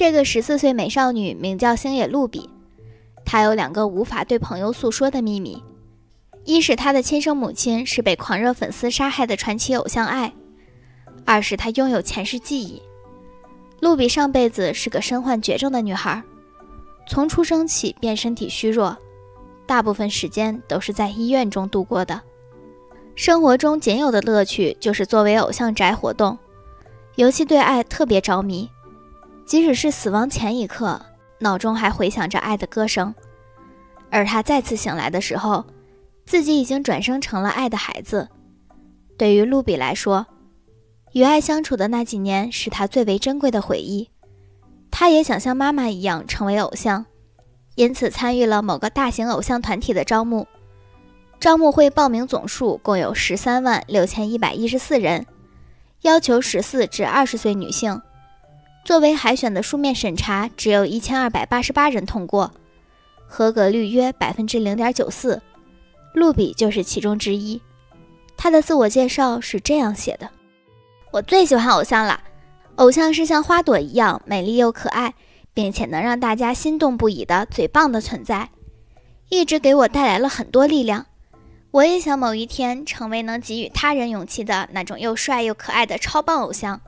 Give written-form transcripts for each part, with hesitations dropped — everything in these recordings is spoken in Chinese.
这个14岁美少女名叫星野露比，她有2个无法对朋友诉说的秘密。一是她的亲生母亲是被狂热粉丝杀害的传奇偶像爱，二是她拥有前世记忆。露比上辈子是个身患绝症的女孩，从出生起便身体虚弱，大部分时间都是在医院中度过的。生活中仅有的乐趣就是作为偶像宅活动，尤其对爱特别着迷，即使是死亡前一刻，脑中还回响着爱的歌声。而她再次醒来的时候，自己已经转生成了爱的孩子。对于露比来说，与爱相处的那几年是她最为珍贵的回忆。她也想像妈妈一样成为偶像，因此参与了某个大型偶像团体的招募。招募会报名总数共有136114人，要求14至20岁女性。作为海选的书面审查，只有1288人通过，合格率约 0.94%， 露比就是其中之一。她的自我介绍是这样写的：我最喜欢偶像了，偶像是像花朵一样美丽又可爱，并且能让大家心动不已的最棒的存在，一直给我带来了很多力量。我也想某一天成为能给予他人勇气的那种又帅又可爱的超棒偶像。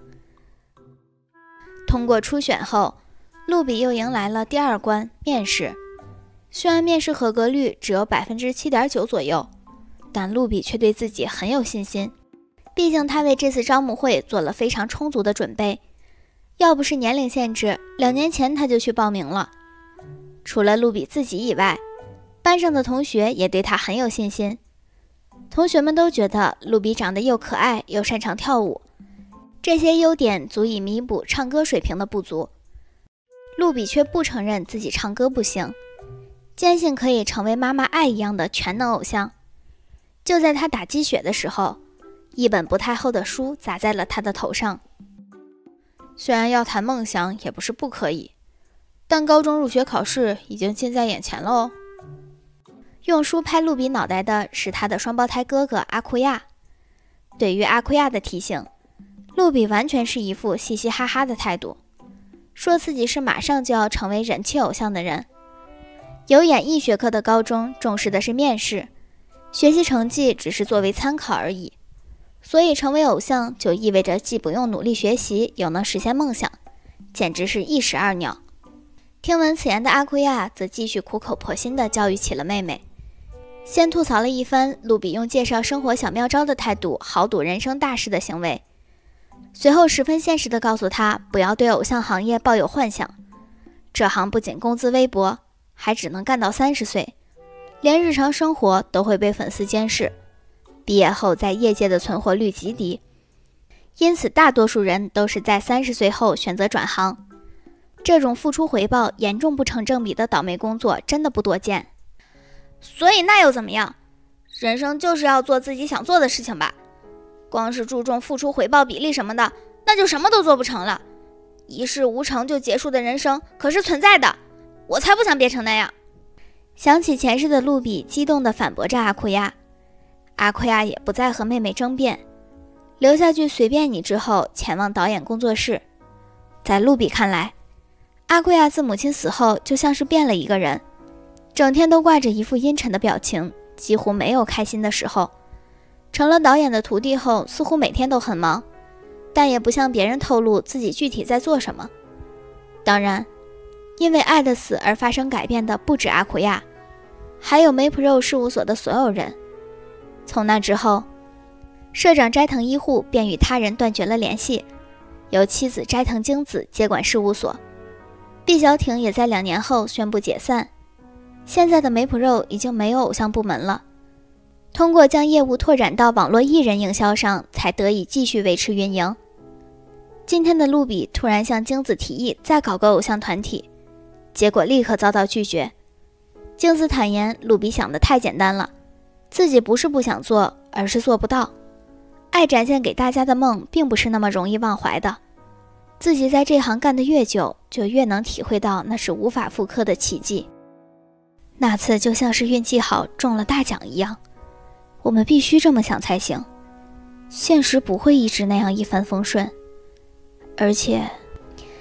通过初选后，露比又迎来了第2关面试。虽然面试合格率只有 7.9% 左右，但露比却对自己很有信心，毕竟她为这次招募会做了非常充足的准备。要不是年龄限制，2年前她就去报名了。除了露比自己以外，班上的同学也对她很有信心。同学们都觉得露比长得又可爱又擅长跳舞，这些优点足以弥补唱歌水平的不足。露比却不承认自己唱歌不行，坚信可以成为妈妈爱一样的全能偶像。就在她打鸡血的时候，一本不太厚的书砸在了她的头上。虽然要谈梦想也不是不可以，但高中入学考试已经近在眼前了哦。用书拍露比脑袋的是他的双胞胎哥哥阿库亚。对于阿库亚的提醒，露比完全是一副嘻嘻哈哈的态度，说自己是马上就要成为人气偶像的人。有演艺学科的高中重视的是面试，学习成绩只是作为参考而已，所以成为偶像就意味着既不用努力学习，又能实现梦想，简直是一石二鸟。听闻此言的阿库亚则继续苦口婆心地教育起了妹妹，先吐槽了一番露比用介绍生活小妙招的态度豪赌人生大事的行为，随后十分现实地告诉她不要对偶像行业抱有幻想，这行不仅工资微薄，还只能干到30岁，连日常生活都会被粉丝监视，毕业后在业界的存活率极低，因此大多数人都是在30岁后选择转行。这种付出回报严重不成正比的倒霉工作真的不多见。所以那又怎么样？人生就是要做自己想做的事情吧。光是注重付出回报比例什么的，那就什么都做不成了。一事无成就结束的人生可是存在的，我才不想变成那样。想起前世的露比激动地反驳着阿库亚，阿库亚也不再和妹妹争辩，留下句随便你之后前往导演工作室。在露比看来，阿库亚自母亲死后就像是变了一个人，整天都挂着一副阴沉的表情，几乎没有开心的时候。成了导演的徒弟后，似乎每天都很忙，但也不向别人透露自己具体在做什么。当然，因为爱的死而发生改变的不止阿库亚，还有 MAPRO 事务所的所有人。从那之后，社长斋藤一护便与他人断绝了联系，由妻子斋藤京子接管事务所。毕小挺也在2年后宣布解散。现在的 MAPRO 已经没有偶像部门了，通过将业务拓展到网络艺人营销上，才得以继续维持运营。今天的露比突然向京子提议再搞个偶像团体，结果立刻遭到拒绝。京子坦言，露比想得太简单了，自己不是不想做，而是做不到。爱展现给大家的梦并不是那么容易忘怀的，自己在这行干得越久，就越能体会到那是无法复刻的奇迹。那次就像是运气好中了大奖一样，我们必须这么想才行。现实不会一直那样一帆风顺，而且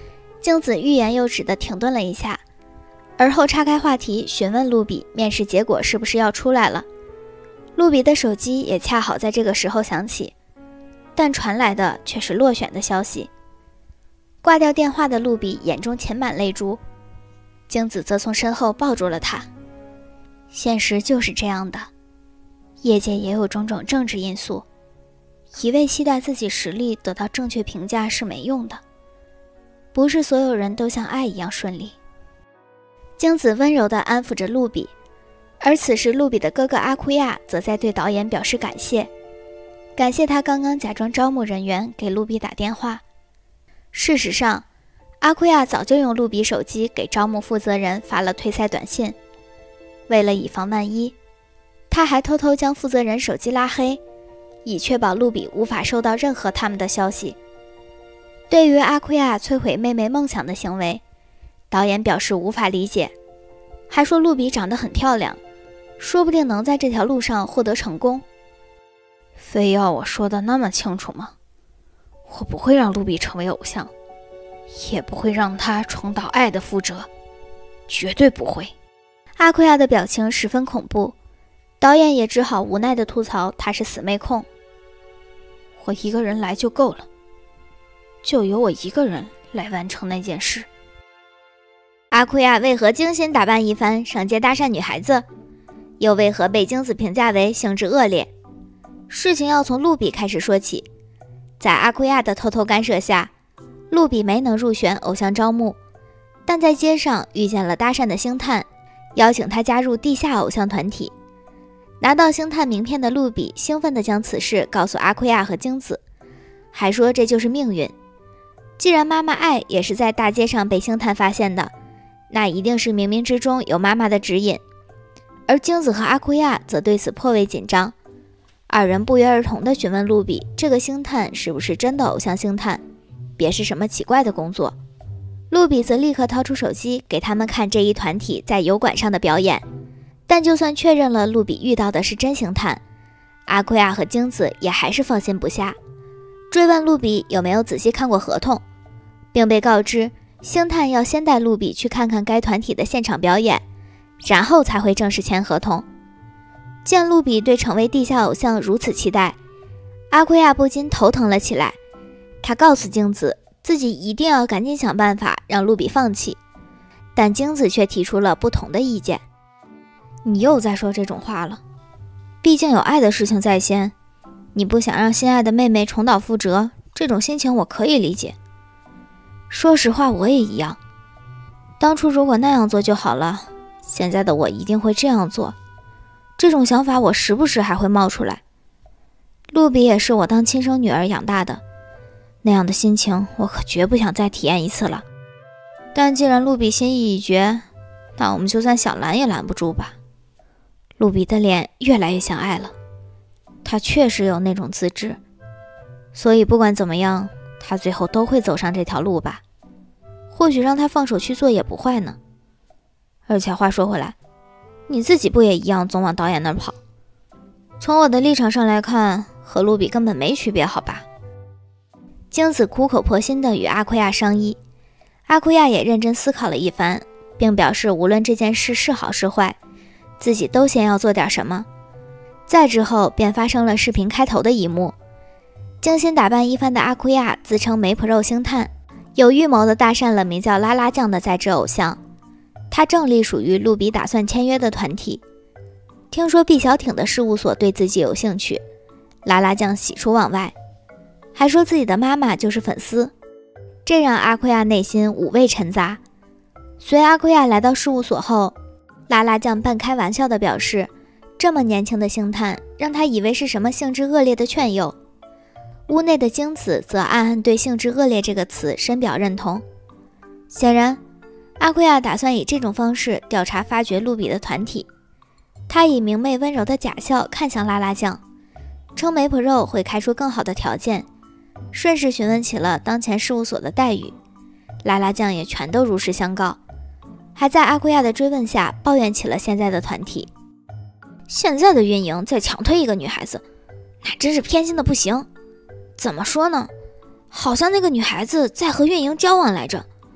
京子欲言又止地停顿了一下，而后岔开话题询问陆比面试结果是不是要出来了。陆比的手机也恰好在这个时候响起，但传来的却是落选的消息。挂掉电话的陆比眼中噙满泪珠，京子则从身后抱住了他。现实就是这样的，业界也有种种政治因素，一味期待自己实力得到正确评价是没用的，不是所有人都像爱一样顺利。京子温柔地安抚着陆比，而此时陆比的哥哥阿库亚则在对导演表示感谢，感谢他刚刚假装招募人员给陆比打电话。事实上，阿库亚早就用陆比手机给招募负责人发了退赛短信，为了以防万一，他还偷偷将负责人手机拉黑，以确保陆比无法收到任何他们的消息。对于阿库亚摧毁妹妹梦想的行为，导演表示无法理解，还说陆比长得很漂亮，说不定能在这条路上获得成功。 非要我说的那么清楚吗？我不会让陆比成为偶像，也不会让他重蹈爱的覆辙，绝对不会。 阿库亚的表情十分恐怖，导演也只好无奈地吐槽他是死妹控。 我一个人来就够了，就由我一个人来完成那件事。 阿库亚为何精心打扮一番上街搭讪女孩子，又为何被京子评价为性质恶劣？事情要从陆比开始说起。在阿库亚的偷偷干涉下，陆比没能入选偶像招募，但在街上遇见了搭讪的星探，邀请他加入地下偶像团体。拿到星探名片的陆比兴奋地将此事告诉阿库亚和京子，还说这就是命运。既然妈妈爱也是在大街上被星探发现的，那一定是冥冥之中有妈妈的指引。而京子和阿库亚则对此颇为紧张，二人不约而同地询问陆比，这个星探是不是真的偶像星探，别是什么奇怪的工作。陆比则立刻掏出手机给他们看这一团体在油管上的表演，但就算确认了陆比遇到的是真星探，阿库亚和京子也还是放心不下，追问陆比有没有仔细看过合同，并被告知星探要先带陆比去看看该团体的现场表演，然后才会正式签合同。见陆比对成为地下偶像如此期待，阿库亚不禁头疼了起来。他告诉京子自己一定要赶紧想办法让陆比放弃，但京子却提出了不同的意见。 你又在说这种话了，毕竟有爱的事情在先，你不想让心爱的妹妹重蹈覆辙，这种心情我可以理解。说实话，我也一样，当初如果那样做就好了，现在的我一定会这样做。这种想法我时不时还会冒出来。陆比也是我当亲生女儿养大的，那样的心情我可绝不想再体验一次了。但既然陆比心意已决，那我们就算想拦也拦不住吧。陆比的脸越来越像爱了，他确实有那种资质，所以不管怎么样，他最后都会走上这条路吧。或许让他放手去做也不坏呢。而且话说回来，你自己不也一样总往导演那儿跑？从我的立场上来看，和陆比根本没区别，好吧？ 京子苦口婆心地与阿库亚商议，阿库亚也认真思考了一番，并表示无论这件事是好是坏，自己都先要做点什么。再之后便发生了视频开头的一幕，精心打扮一番的阿库亚自称梅普肉星探，有预谋地搭讪了名叫拉拉酱的在职偶像，他正隶属于陆比打算签约的团体。听说毕小挺的事务所对自己有兴趣，拉拉酱喜出望外，还说自己的妈妈就是粉丝，这让阿库亚内心五味陈杂。随阿库亚来到事务所后，拉拉酱半开玩笑地表示，这么年轻的星探让他以为是什么性质恶劣的劝诱。屋内的京子则暗暗对性质恶劣这个词深表认同。显然阿库亚打算以这种方式调查发掘陆比的团体。他以明媚温柔的假笑看向拉拉酱，称梅普肉会开出更好的条件，顺势询问起了当前事务所的待遇。拉拉酱也全都如实相告，还在阿库亚的追问下抱怨起了现在的团体。 现在的运营再强推一个女孩子，那真是偏心的不行。怎么说呢，好像那个女孩子在和运营交往来着，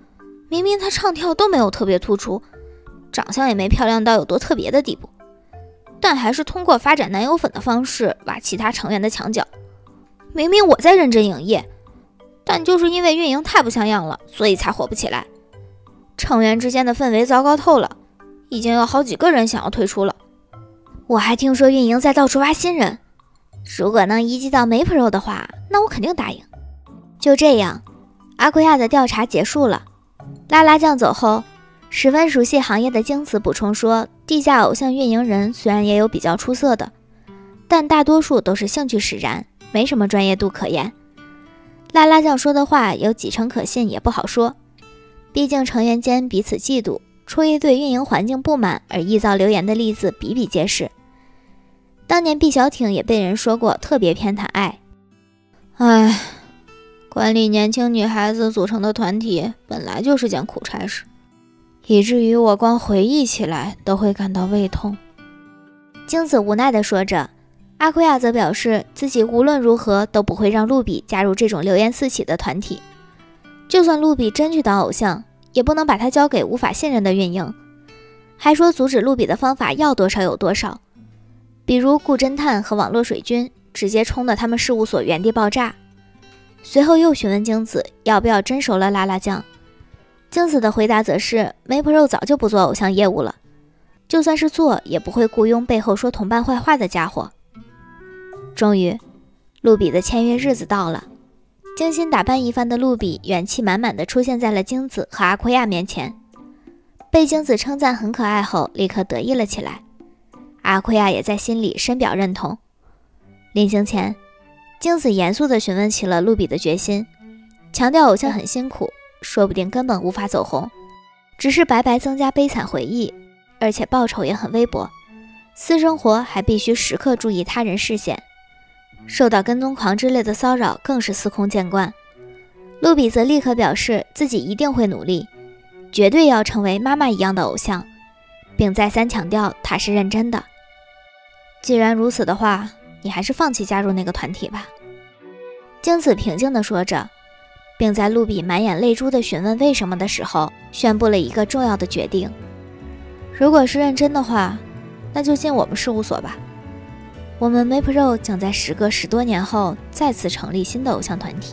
明明她唱跳都没有特别突出，长相也没漂亮到有多特别的地步，但还是通过发展男友粉的方式挖其他成员的墙角。明明我在认真营业，但就是因为运营太不像样了，所以才火不起来。成员之间的氛围糟糕透了，已经有好几个人想要退出了。我还听说运营在到处挖新人，如果能移籍到 MapleRoad 的话，那我肯定答应。就这样，阿奎亚的调查结束了。拉拉酱走后，十分熟悉行业的京子补充说，地下偶像运营人虽然也有比较出色的，但大多数都是兴趣使然，没什么专业度可言。拉拉酱说的话有几成可信也不好说，毕竟成员间彼此嫉妒，出于对运营环境不满而臆造流言的例子比比皆是。当年毕小挺也被人说过特别偏袒爱。唉，管理年轻女孩子组成的团体本来就是件苦差事，以至于我光回忆起来都会感到胃痛。京子无奈地说着，阿奎亚则表示自己无论如何都不会让露比加入这种流言四起的团体，就算露比真去当偶像，也不能把她交给无法信任的运营，还说阻止露比的方法要多少有多少，比如雇侦探和网络水军直接冲得他们事务所原地爆炸。随后又询问京子要不要真熟了拉拉酱，京子的回答则是 MapleRoad 早就不做偶像业务了，就算是做也不会雇佣背后说同伴坏话的家伙。终于，露比的签约日子到了，精心打扮一番的露比元气满满地出现在了京子和阿奎亚面前，被京子称赞很可爱后立刻得意了起来，阿奎亚也在心里深表认同。临行前，京子严肃地询问起了露比的决心，强调偶像很辛苦，说不定根本无法走红，只是白白增加悲惨回忆，而且报酬也很微薄，私生活还必须时刻注意他人视线，受到跟踪狂之类的骚扰更是司空见惯。露比则立刻表示自己一定会努力，绝对要成为妈妈一样的偶像，并再三强调她是认真的。既然如此的话，你还是放弃加入那个团体吧。京子平静地说着，并在露比满眼泪珠地询问为什么的时候，宣布了一个重要的决定。如果是认真的话，那就进我们事务所吧。我们 MapleRoad 将在时隔10多年后再次成立新的偶像团体。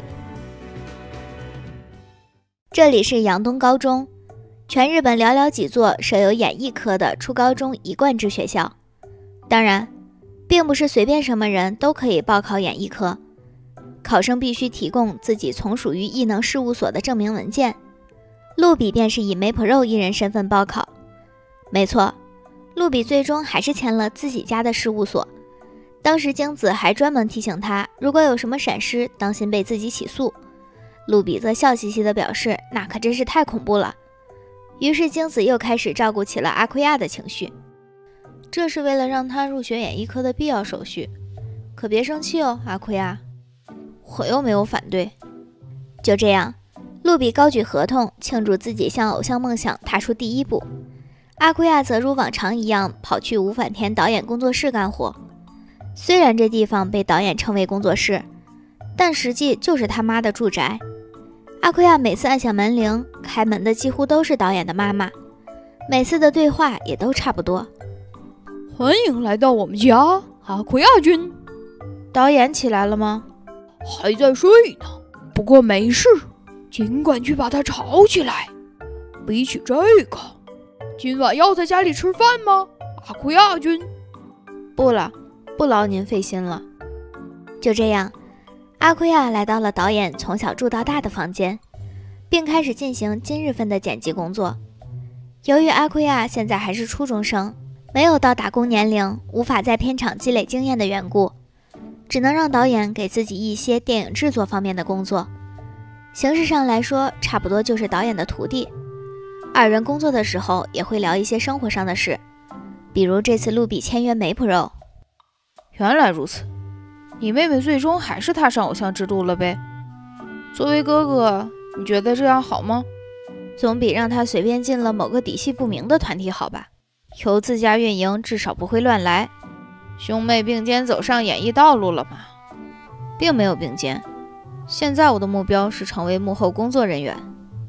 这里是阳东高中，全日本寥寥几座设有演艺科的初高中一贯制学校。当然，并不是随便什么人都可以报考演艺科，考生必须提供自己从属于艺能事务所的证明文件。露比便是以 MapleRoad 艺人身份报考。没错，露比最终还是签了自己家的事务所。当时京子还专门提醒他，如果有什么闪失，当心被自己起诉。露比则笑嘻嘻地表示，那可真是太恐怖了。于是京子又开始照顾起了阿奎亚的情绪，这是为了让他入学演艺科的必要手续，可别生气哦，阿奎亚，我又没有反对。就这样，露比高举合同庆祝自己向偶像梦想踏出第一步，阿奎亚则如往常一样跑去吴反田导演工作室干活。虽然这地方被导演称为工作室，但实际就是他妈的住宅。阿奎亚每次按响门铃，开门的几乎都是导演的妈妈，每次的对话也都差不多。 欢迎来到我们家，阿奎亚君。 导演起来了吗？ 还在睡呢，不过没事，尽管去把他吵起来。比起这个，今晚要在家里吃饭吗，阿奎亚君？ 不了，不劳您费心了。就这样，阿奎亚来到了导演从小住到大的房间，并开始进行今日份的剪辑工作。由于阿奎亚现在还是初中生，没有到打工年龄，无法在片场积累经验的缘故，只能让导演给自己一些电影制作方面的工作。形式上来说，差不多就是导演的徒弟。二人工作的时候也会聊一些生活上的事，比如这次露比签约MapleRoad。 原来如此，你妹妹最终还是踏上偶像之路了呗？作为哥哥，你觉得这样好吗？ 总比让她随便进了某个底细不明的团体好吧？由自家运营，至少不会乱来。 兄妹并肩走上演艺道路了吗？ 并没有并肩，现在我的目标是成为幕后工作人员。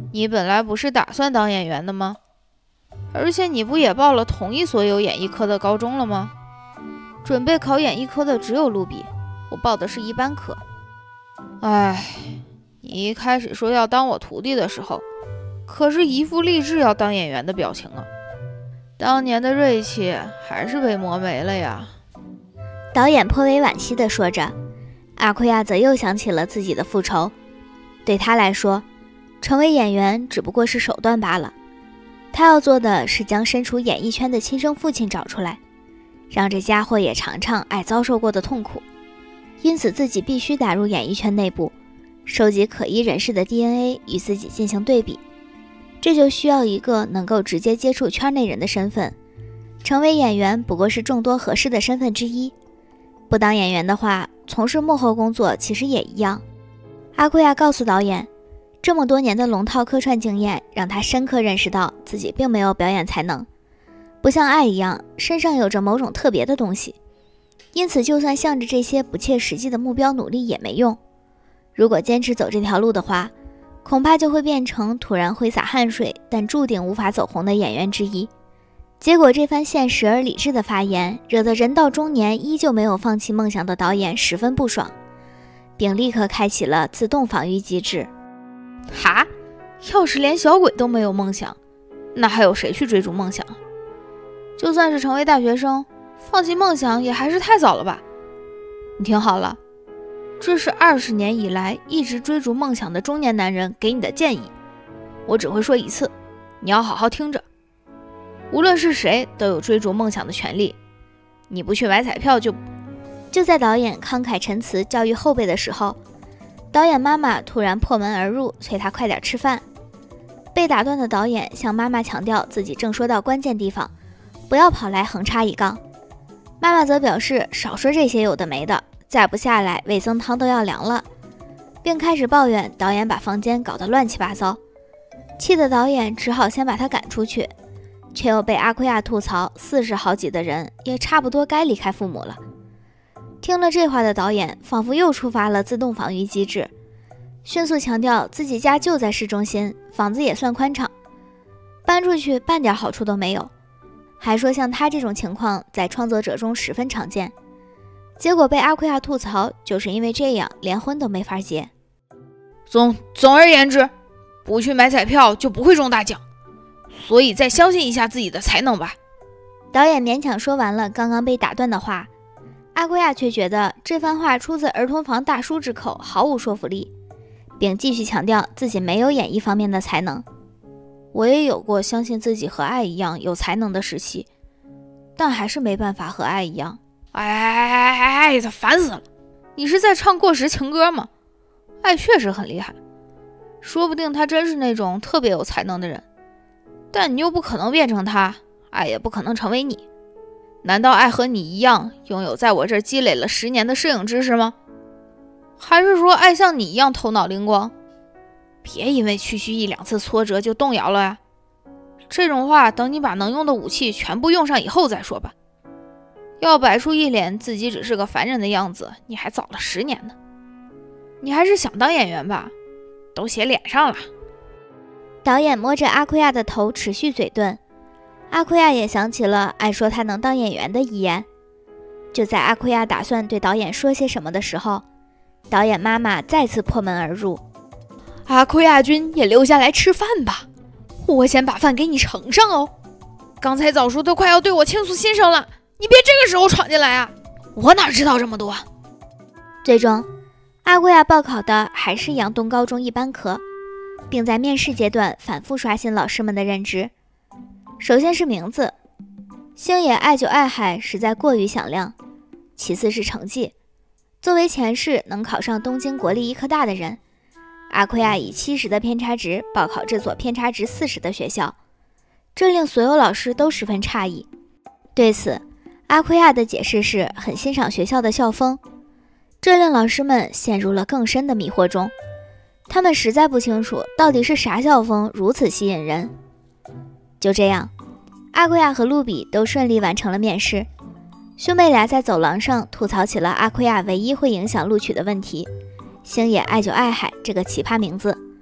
你本来不是打算当演员的吗？而且你不也报了同一所有演艺科的高中了吗？准备考演艺科的只有陆比，我报的是一般科。哎，你一开始说要当我徒弟的时候，可是一副立志要当演员的表情啊！当年的锐气还是被磨没了呀。 导演颇为惋惜地说着，阿奎亚则又想起了自己的复仇。对他来说，成为演员只不过是手段罢了，他要做的是将身处演艺圈的亲生父亲找出来，让这家伙也尝尝爱遭受过的痛苦。因此自己必须打入演艺圈内部，收集可疑人士的 DNA 与自己进行对比，这就需要一个能够直接接触圈内人的身份。成为演员不过是众多合适的身份之一，不当演员的话，从事幕后工作其实也一样。阿奎亚告诉导演，这么多年的龙套客串经验让他深刻认识到自己并没有表演才能，不像爱一样身上有着某种特别的东西，因此就算向着这些不切实际的目标努力也没用。如果坚持走这条路的话，恐怕就会变成突然挥洒汗水但注定无法走红的演员之一。结果这番现实而理智的发言惹得人到中年依旧没有放弃梦想的导演十分不爽，并立刻开启了自动防御机制。 哈，要是连小鬼都没有梦想，那还有谁去追逐梦想？就算是成为大学生，放弃梦想也还是太早了吧？你听好了，这是20年以来一直追逐梦想的中年男人给你的建议，我只会说一次，你要好好听着。无论是谁都有追逐梦想的权利，你不去买彩票就在导演慷慨陈词教育后辈的时候，导演妈妈突然破门而入，催他快点吃饭。被打断的导演向妈妈强调自己正说到关键地方，不要跑来横插一杠。妈妈则表示少说这些有的没的，再不下来味增汤都要凉了，并开始抱怨导演把房间搞得乱七八糟。气得导演只好先把他赶出去，却又被阿奎亚吐槽40好几的人也差不多该离开父母了。听了这话的导演仿佛又触发了自动防御机制，迅速强调自己家就在市中心，房子也算宽敞，搬出去半点好处都没有，还说像他这种情况在创作者中十分常见。结果被阿奎亚吐槽，就是因为这样连婚都没法结。 总而言之，不去买彩票就不会中大奖，所以再相信一下自己的才能吧。 导演勉强说完了刚刚被打断的话，阿奎亚却觉得这番话出自儿童房大叔之口，毫无说服力，并继续强调自己没有演艺方面的才能。 我也有过相信自己和爱一样有才能的时期，但还是没办法和爱一样。哎，他烦死了！你是在唱过时情歌吗？爱确实很厉害，说不定他真是那种特别有才能的人，但你又不可能变成他，爱也不可能成为你。难道爱和你一样拥有在我这儿积累了10年的摄影知识吗？还是说爱像你一样头脑灵光？别因为区区1、2次挫折就动摇了呀！这种话等你把能用的武器全部用上以后再说吧。要摆出一脸自己只是个凡人的样子，你还早了10年呢。你还是想当演员吧，都写脸上了。 导演摸着阿奎亚的头持续嘴遁，阿奎亚也想起了爱说他能当演员的遗言。就在阿奎亚打算对导演说些什么的时候，导演妈妈再次破门而入。 阿奎亚君也留下来吃饭吧，我先把饭给你盛上哦。 刚才早叔都快要对我倾诉心声了，你别这个时候闯进来啊！我哪知道这么多。 最终阿奎亚报考的还是阳东高中一般科，并在面试阶段反复刷新老师们的认知。首先是名字，星野爱久爱海实在过于响亮，其次是成绩。作为前世能考上东京国立医科大的人，阿奎亚以70的偏差值报考这所偏差值40的学校，这令所有老师都十分诧异。对此，阿奎亚的解释是很欣赏学校的校风，这令老师们陷入了更深的迷惑中。他们实在不清楚到底是啥校风如此吸引人。就这样，阿奎亚和露比都顺利完成了面试。兄妹俩在走廊上吐槽起了阿奎亚唯一会影响录取的问题——星野爱久爱海这个奇葩名字。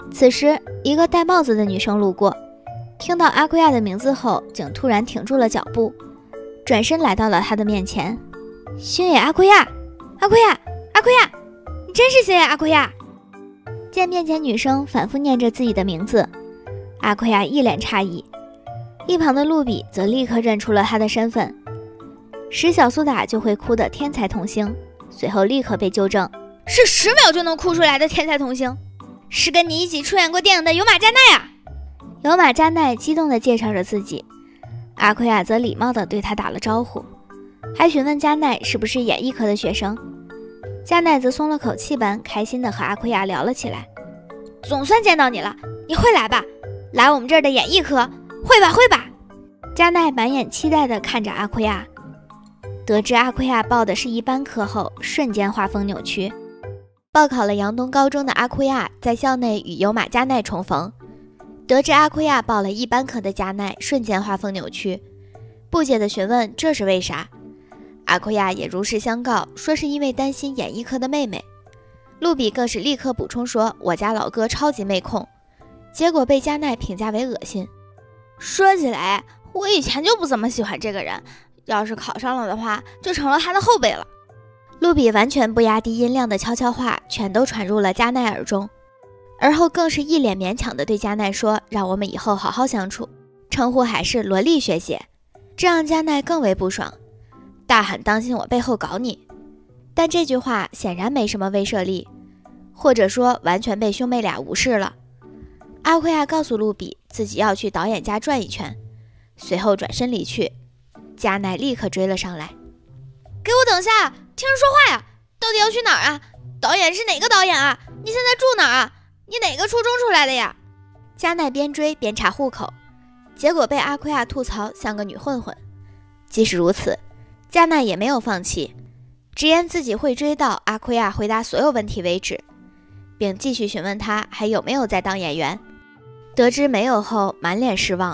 此时，一个戴帽子的女生路过，听到阿奎亚的名字后，竟突然停住了脚步，转身来到了他的面前。星野阿奎亚，阿奎亚，阿奎亚，你真是星野阿奎亚！见面前女生反复念着自己的名字，阿奎亚一脸诧异，一旁的露比则立刻认出了他的身份，使小苏打就会哭的天才童星，随后立刻被纠正， 是10秒就能哭出来的天才童星，是跟你一起出演过电影的有马加奈啊！ 有马加奈激动地介绍着自己，阿奎亚则礼貌地对他打了招呼，还询问加奈是不是演艺科的学生。加奈则松了口气般开心地和阿奎亚聊了起来。 总算见到你了，你会来吧？来我们这儿的演艺科，会吧会吧？ 加奈满眼期待地看着阿奎亚，得知阿奎亚报的是一般科后，瞬间画风扭曲。 报考了阳东高中的阿奎亚在校内与有马加奈重逢，得知阿奎亚报了一般科的加奈瞬间画风扭曲，不解地询问这是为啥。阿奎亚也如实相告，说是因为担心演艺科的妹妹。露比更是立刻补充说我家老哥超级妹控，结果被加奈评价为恶心。 说起来，我以前就不怎么喜欢这个人，要是考上了的话，就成了他的后辈了。 露比完全不压低音量的悄悄话全都传入了加奈耳中，而后更是一脸勉强地对加奈说让我们以后好好相处，称呼还是萝莉学姐，这让加奈更为不爽，大喊当心我背后搞你。但这句话显然没什么威慑力，或者说完全被兄妹俩无视了。阿奎亚告诉露比自己要去导演家转一圈，随后转身离去。加奈立刻追了上来， 给我等下，听人说话呀！到底要去哪儿啊？导演是哪个导演啊？你现在住哪儿啊？你哪个初中出来的呀？ 加奈边追边查户口，结果被阿奎亚吐槽像个女混混。即使如此，加奈也没有放弃，直言自己会追到阿奎亚回答所有问题为止，并继续询问他还有没有在当演员。得知没有后，满脸失望。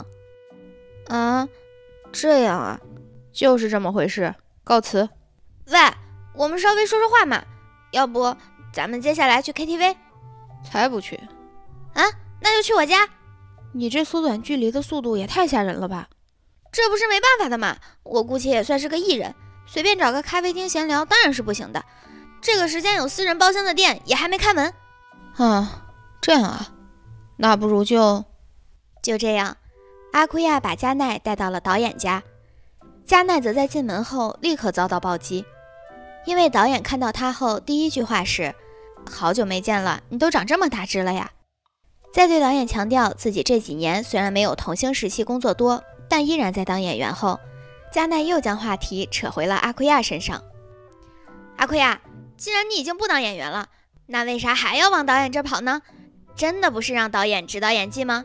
这样啊， 就是这么回事，告辞。 喂，我们稍微说说话嘛，要不咱们接下来去 KTV？ 才不去啊，那就去我家。 你这缩短距离的速度也太吓人了吧。 这不是没办法的嘛，我姑且也算是个艺人，随便找个咖啡厅闲聊当然是不行的。这个时间有私人包厢的店也还没开门。 这样啊，那不如就这样。阿奎亚把加奈带到了导演家，加奈则在进门后立刻遭到暴击，因为导演看到他后第一句话是好久没见了，你都长这么大只了呀。在对导演强调自己这几年虽然没有童星时期工作多，但依然在当演员后，加奈又将话题扯回了阿奎亚身上。 阿奎亚，既然你已经不当演员了，那为啥还要往导演这跑呢？真的不是让导演指导演技吗？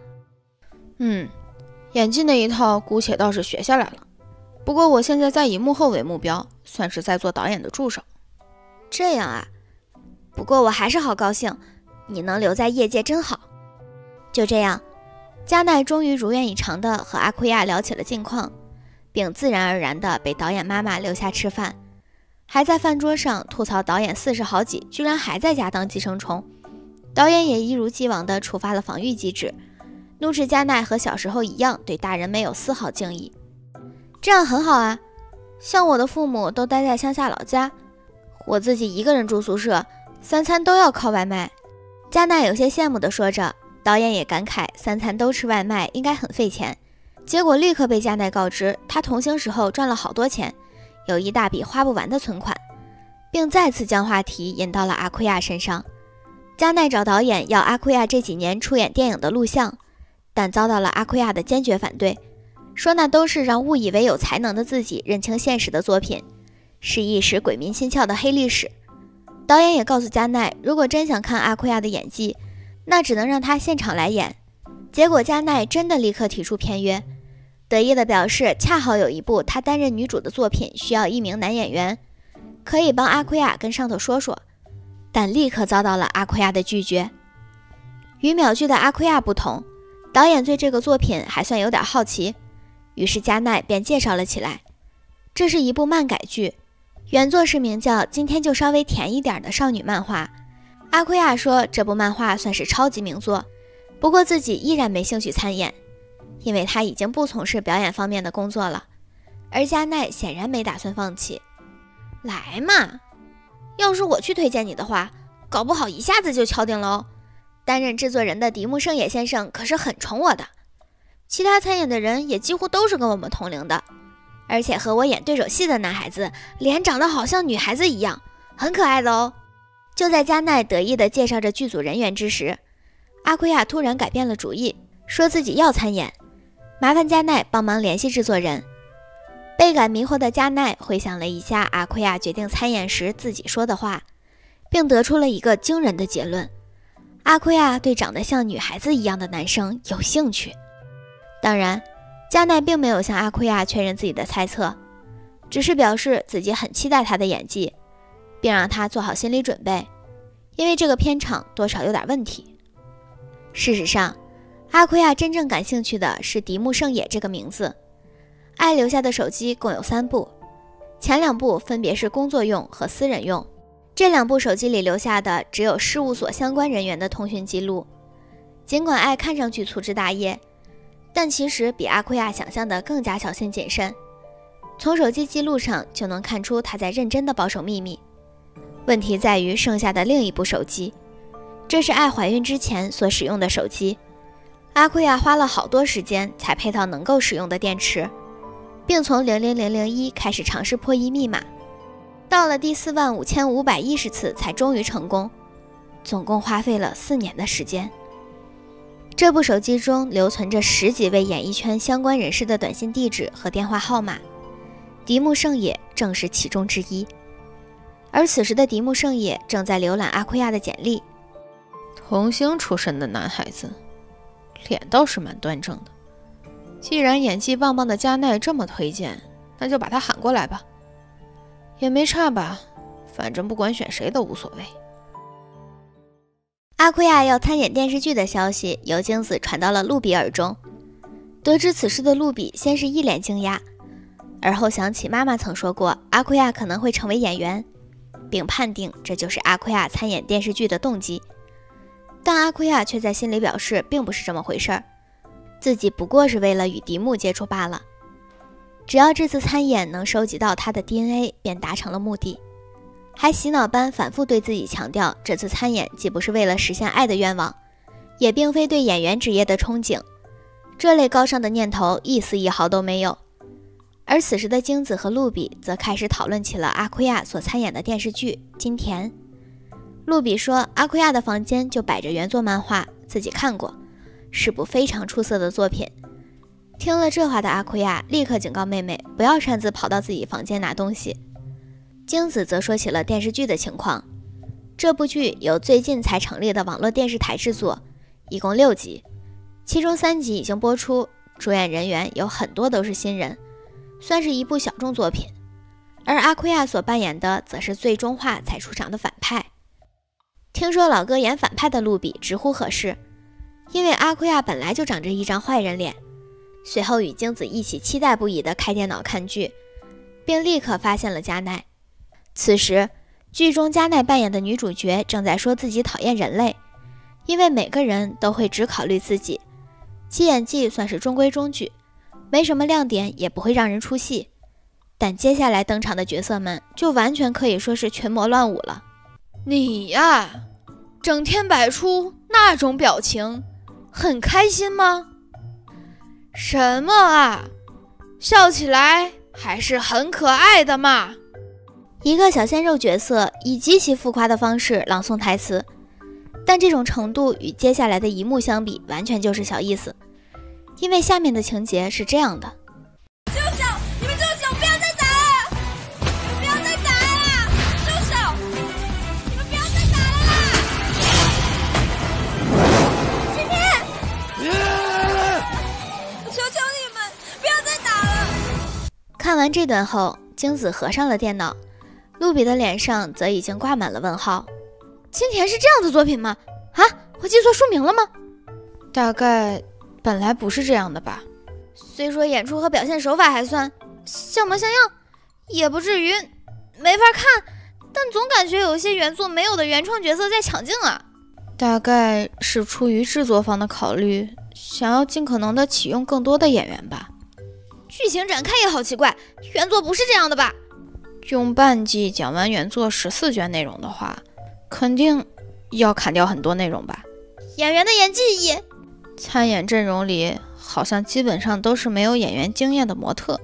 演技那一套姑且倒是学下来了，不过我现在在以幕后为目标，算是在做导演的助手。 这样啊，不过我还是好高兴，你能留在业界真好。就这样，加奈终于如愿以偿地和阿奎亚聊起了近况，并自然而然地被导演妈妈留下吃饭，还在饭桌上吐槽导演40好几居然还在家当寄生虫。导演也一如既往地触发了防御机制，怒斥加奈和小时候一样对大人没有丝毫敬意。这样很好啊，像我的父母都待在乡下老家，我自己一个人住宿舍，3餐都要靠外卖。加奈有些羡慕地说着，导演也感慨3餐都吃外卖应该很费钱，结果立刻被加奈告知他童星时候赚了好多钱，有一大笔花不完的存款，并再次将话题引到了阿奎亚身上。加奈找导演要阿奎亚这几年出演电影的录像，但遭到了阿奎亚的坚决反对，说那都是让误以为有才能的自己认清现实的作品，是一时鬼迷心窍的黑历史。导演也告诉加奈，如果真想看阿奎亚的演技，那只能让他现场来演。结果加奈真的立刻提出片约，得意地表示恰好有一部他担任女主的作品需要一名男演员，可以帮阿奎亚跟上头说说，但立刻遭到了阿奎亚的拒绝。与秒剧的阿奎亚不同，导演对这个作品还算有点好奇，于是加奈便介绍了起来。这是一部漫改剧，原作是名叫《今天就稍微甜一点》的少女漫画。阿奎亚说这部漫画算是超级名作， 不过自己依然没兴趣参演，因为他已经不从事表演方面的工作了，而加奈显然没打算放弃。来嘛，要是我去推荐你的话，搞不好一下子就敲定了哦。担任制作人的迪木胜也先生可是很宠我的，其他参演的人也几乎都是跟我们同龄的，而且和我演对手戏的男孩子脸长得好像女孩子一样，很可爱的哦。就在加奈得意地介绍着剧组人员之时，阿奎亚突然改变了主意，说自己要参演，麻烦加奈帮忙联系制作人。倍感迷惑的加奈回想了一下阿奎亚决定参演时自己说的话，并得出了一个惊人的结论：阿奎亚对长得像女孩子一样的男生有兴趣。当然，加奈并没有向阿奎亚确认自己的猜测，只是表示自己很期待他的演技，并让他做好心理准备，因为这个片场多少有点问题。事实上，阿奎亚真正感兴趣的是迪木胜也这个名字。爱留下的手机共有3部，前2部分别是工作用和私人用。这2部手机里留下的只有事务所相关人员的通讯记录。尽管爱看上去粗枝大叶，但其实比阿奎亚想象的更加小心谨慎。从手机记录上就能看出他在认真地保守秘密。问题在于剩下的另一部手机，这是爱怀孕之前所使用的手机。阿奎亚花了好多时间才配到能够使用的电池，并从00001开始尝试破译密码，到了第45510次才终于成功，总共花费了4年的时间。这部手机中留存着10几位演艺圈相关人士的短信地址和电话号码，迪木胜也正是其中之一。而此时的迪木胜也正在浏览阿奎亚的简历。 童星出身的男孩子，脸倒是蛮端正的。既然演技棒棒的加奈这么推荐，那就把他喊过来吧。也没差吧，反正不管选谁都无所谓。 阿奎亚要参演电视剧的消息由京子传到了露比耳中。得知此事的露比先是一脸惊讶，而后想起妈妈曾说过阿奎亚可能会成为演员，并判定这就是阿奎亚参演电视剧的动机。但阿奎亚却在心里表示并不是这么回事儿，自己不过是为了与迪木接触罢了。只要这次参演能收集到他的 DNA， 便达成了目的。还洗脑般反复对自己强调，这次参演既不是为了实现爱的愿望，也并非对演员职业的憧憬，这类高尚的念头一丝一毫都没有。而此时的京子和露比则开始讨论起了阿奎亚所参演的电视剧《金田》。露比说阿奎亚的房间就摆着原作漫画，自己看过，是部非常出色的作品。听了这话的阿奎亚立刻警告妹妹不要擅自跑到自己房间拿东西。京子则说起了电视剧的情况。这部剧由最近才成立的网络电视台制作，一共6集，其中3集已经播出，主演人员有很多都是新人，算是一部小众作品。而阿奎亚所扮演的则是最终话才出场的反派。听说老哥演反派的露比直呼合适，因为阿奎亚本来就长着一张坏人脸。随后与京子一起期待不已地开电脑看剧，并立刻发现了加奈。此时剧中加奈扮演的女主角正在说自己讨厌人类，因为每个人都会只考虑自己，其演技算是中规中矩，没什么亮点，也不会让人出戏。但接下来登场的角色们就完全可以说是群魔乱舞了。 你呀，整天摆出那种表情，很开心吗？什么啊，笑起来还是很可爱的嘛。 一个小鲜肉角色以极其浮夸的方式朗诵台词，但这种程度与接下来的一幕相比，完全就是小意思。因为下面的情节是这样的： 住手！你们住手！不要再打了！不要再打了！住手！你们不要再打了啦！今天，我求求你们，不要再打了！ 看完这段后，京子合上了电脑，露比的脸上则已经挂满了问号。 金田是这样的作品吗？啊，我记错书名了吗？ 大概本来不是这样的吧。 虽说演出和表现手法还算像模像样，也不至于没法看，但总感觉有些原作没有的原创角色在抢镜啊。 大概是出于制作方的考虑，想要尽可能的启用更多的演员吧。 剧情展开也好奇怪，原作不是这样的吧？ 用半季讲完原作14卷内容的话，肯定要砍掉很多内容吧。 演员的演技也…… 参演阵容里好像基本上都是没有演员经验的模特。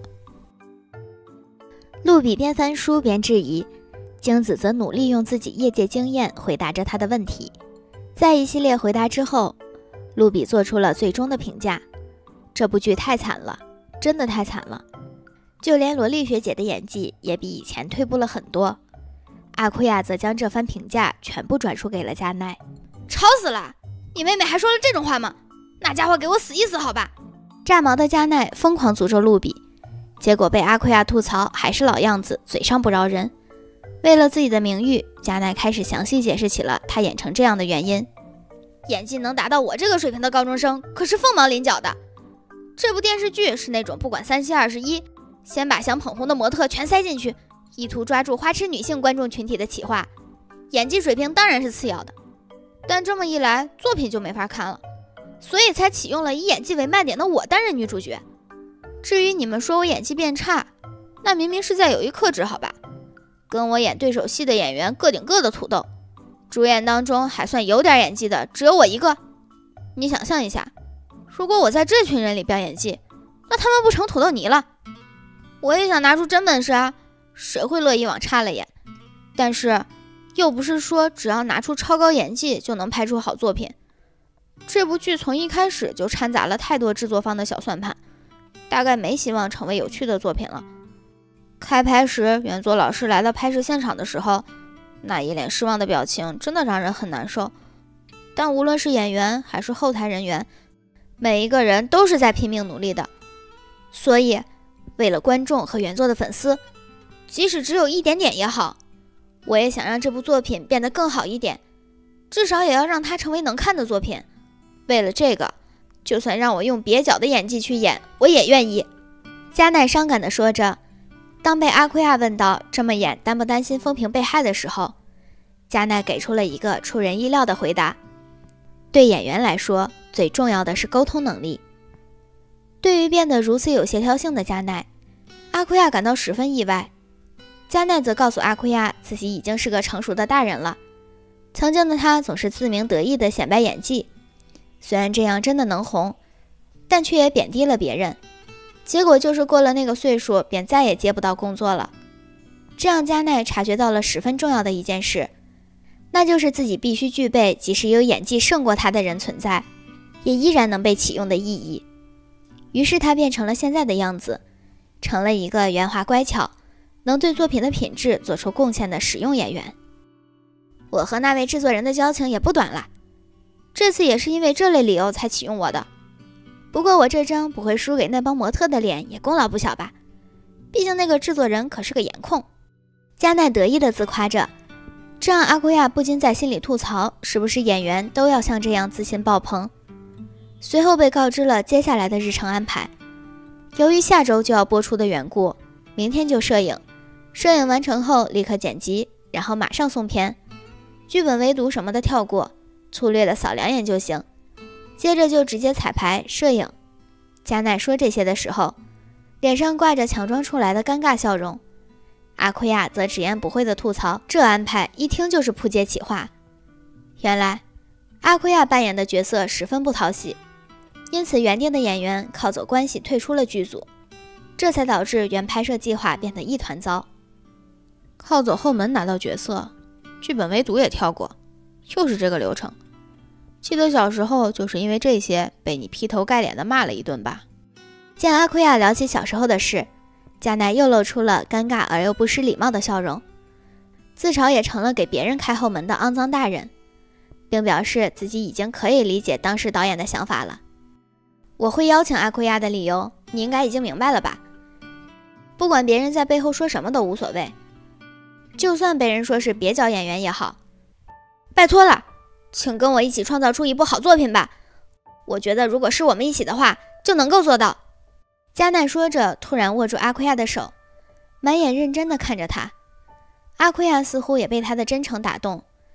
露比边翻书边质疑，京子则努力用自己业界经验回答着他的问题。在一系列回答之后，露比做出了最终的评价：这部剧太惨了，真的太惨了。就连萝莉学姐的演技也比以前退步了很多。阿库亚则将这番评价全部转述给了加奈。 吵死了！你妹妹还说了这种话吗？那家伙给我死一死好吧！ 炸毛的加奈疯狂诅咒露比，结果被阿库亚吐槽还是老样子，嘴上不饶人。为了自己的名誉，加奈开始详细解释起了他演成这样的原因。 演技能达到我这个水平的高中生可是凤毛麟角的。这部电视剧是那种不管3七21，先把想捧红的模特全塞进去，意图抓住花痴女性观众群体的企划，演技水平当然是次要的。但这么一来，作品就没法看了，所以才启用了以演技为卖点的我担任女主角。至于你们说我演技变差，那明明是在有意克制好吧？跟我演对手戏的演员各顶各的土豆，主演当中还算有点演技的只有我一个。你想象一下，如果我在这群人里飙演技，那他们不成土豆泥了？我也想拿出真本事啊，谁会乐意往差了演？但是又不是说只要拿出超高演技就能拍出好作品。这部剧从一开始就掺杂了太多制作方的小算盘，大概没希望成为有趣的作品了。开拍时，原作老师来到拍摄现场的时候，那一脸失望的表情真的让人很难受。但无论是演员还是后台人员，每一个人都是在拼命努力的。所以为了观众和原作的粉丝，即使只有一点点也好，我也想让这部作品变得更好一点，至少也要让它成为能看的作品。为了这个，就算让我用蹩脚的演技去演，我也愿意。 加奈伤感地说着。当被阿库亚问到这么演担不担心风评被害的时候，加奈给出了一个出人意料的回答：对演员来说，最重要的是沟通能力。对于变得如此有协调性的加奈，阿库亚感到十分意外。加奈则告诉阿库亚，自己已经是个成熟的大人了。曾经的他总是自鸣得意地显摆演技，虽然这样真的能红，但却也贬低了别人。结果就是过了那个岁数，便再也接不到工作了。这让加奈察觉到了十分重要的一件事，那就是自己必须具备即使有演技胜过他的人存在，也依然能被启用的意义。于是他变成了现在的样子，成了一个圆滑乖巧，能对作品的品质做出贡献的实用演员。我和那位制作人的交情也不短了，这次也是因为这类理由才启用我的。不过我这张不会输给那帮模特的脸也功劳不小吧，毕竟那个制作人可是个颜控。加奈得意地自夸着，这让阿库亚不禁在心里吐槽，是不是演员都要像这样自信爆棚。随后被告知了接下来的日程安排，由于下周就要播出的缘故，明天就摄影，摄影完成后立刻剪辑，然后马上送片，剧本围读什么的跳过，粗略的扫2眼就行，接着就直接彩排摄影。加奈说这些的时候，脸上挂着强装出来的尴尬笑容。阿库亚则直言不讳地吐槽，这安排一听就是扑街企划。原来阿库亚扮演的角色十分不讨喜，因此原定的演员靠走关系退出了剧组，这才导致原拍摄计划变得一团糟。 靠走后门拿到角色，剧本围读也跳过，又是这个流程。记得小时候就是因为这些被你劈头盖脸的骂了一顿吧。 见阿库亚聊起小时候的事，加奈又露出了尴尬而又不失礼貌的笑容，自嘲也成了给别人开后门的肮脏大人，并表示自己已经可以理解当时导演的想法了。我会邀请阿库亚的理由，你应该已经明白了吧？不管别人在背后说什么都无所谓，就算被人说是蹩脚演员也好，拜托了，请跟我一起创造出一部好作品吧。我觉得如果是我们一起的话，就能够做到。加奈说着，突然握住阿库亚的手，满眼认真地看着他。阿库亚似乎也被他的真诚打动，